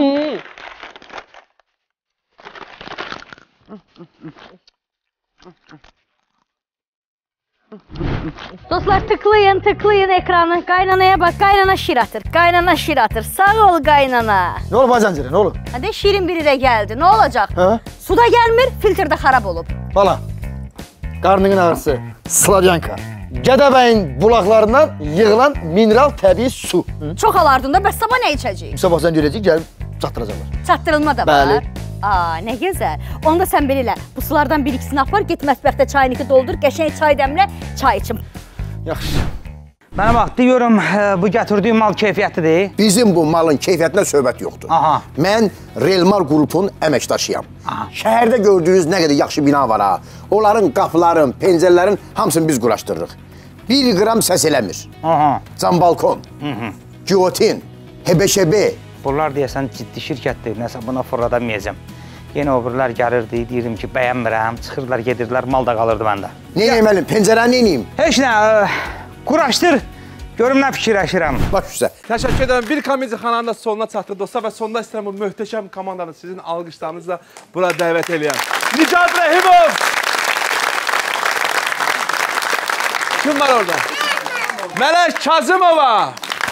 Dostlar, tıklayın ekranı. Qaynanaya bax, qaynana şir atır. Sağ ol qaynana. Nə olub Azancirə, nə olub? Hadi şirin biri də gəldi. Nə olacaq? Suda gəlmir, filtrdə xarab olub. Bala, qarnının ağrısı, Slavyanka. Gədəbəyin bulaqlarından yığılan mineral təbii su. Çox alardın da, bəs sabah nə içəcəyik? Sabah sən görəcək, gəlib çatdıracaqlar. Çatdırılma da var. Bəli. Nə gözəl. Onda sən belə elə, bu sulardan bir ikisini apar, get mətbəxdə çayıniki doldur, qəşəng çay dəmlə, çay içim. Yaxşı. Mənə bax, deyirəm, bu gətirdiyim mal keyfiyyətlidir. Bizim bu malın keyfiyyətinə söhbət yoxdur. Aha. Mən Relmar qrupun əməkdaşıyam. Şəhərdə gördüyünüz nə qədər yaxşı bina var ha. Onların qapıların, pəncərələrin hamısını biz quraşdırırıq. 1 qram səs eləmir. Aha. Cam balkon, giyotin, hebeşebe. Bunlar deyəsən ciddi şirkətdir, nəsə buna fırladamayacam. Yenə o birlər gəlirdi, deyirəm ki, bəyənmirəm, çıxırlar, gedirlər, mal da qalırdı məndə. Nə yeməliyim, pəncərəni nə yiyeyim? Heç nə, quraşdır, görüm nə fikirləşirəm. Baş üstə. Təşəkkür edirəm. Bir komediya xananın da sonuna çatdı dostlar və sonda istəyirəm bu möhtəşəm komandanı sizin alqışlarınızla bura dəvət eləyəm. Nicat Rəhimov! Kim var orada? Mələk Kazımova!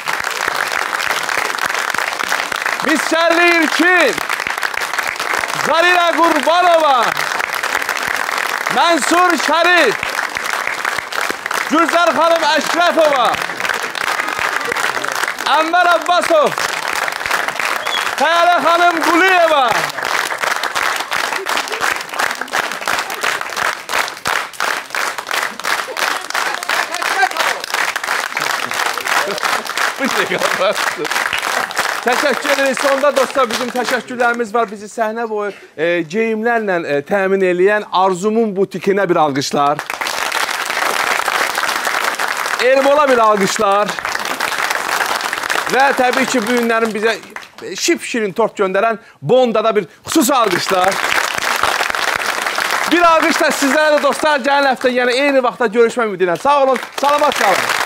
Miskerli İlkin! Zarira Qurbanova! Mənsur Şərif! Gülzar xanım Əşrəfova! Ənvər Abbasov! Xəyalə xanım Quliyeva! Təşəkkür ederiz. Sonda dostlar bizim təşəkkürlərimiz var. Bizi səhnə boyu geyimlərlə təmin eləyən Arzumun butikinə bir alqışlar. Elmola bir alqışlar. Və təbii ki, bu günlərin bizə şip-şirin tort göndərən Bondada bir xüsusi alqışlar. Bir alqışlar sizlərə də dostlar. Gələn həftə yəni eyni vaxtda görüşmək ümidi ilə. Sağ olun, salamat qalın.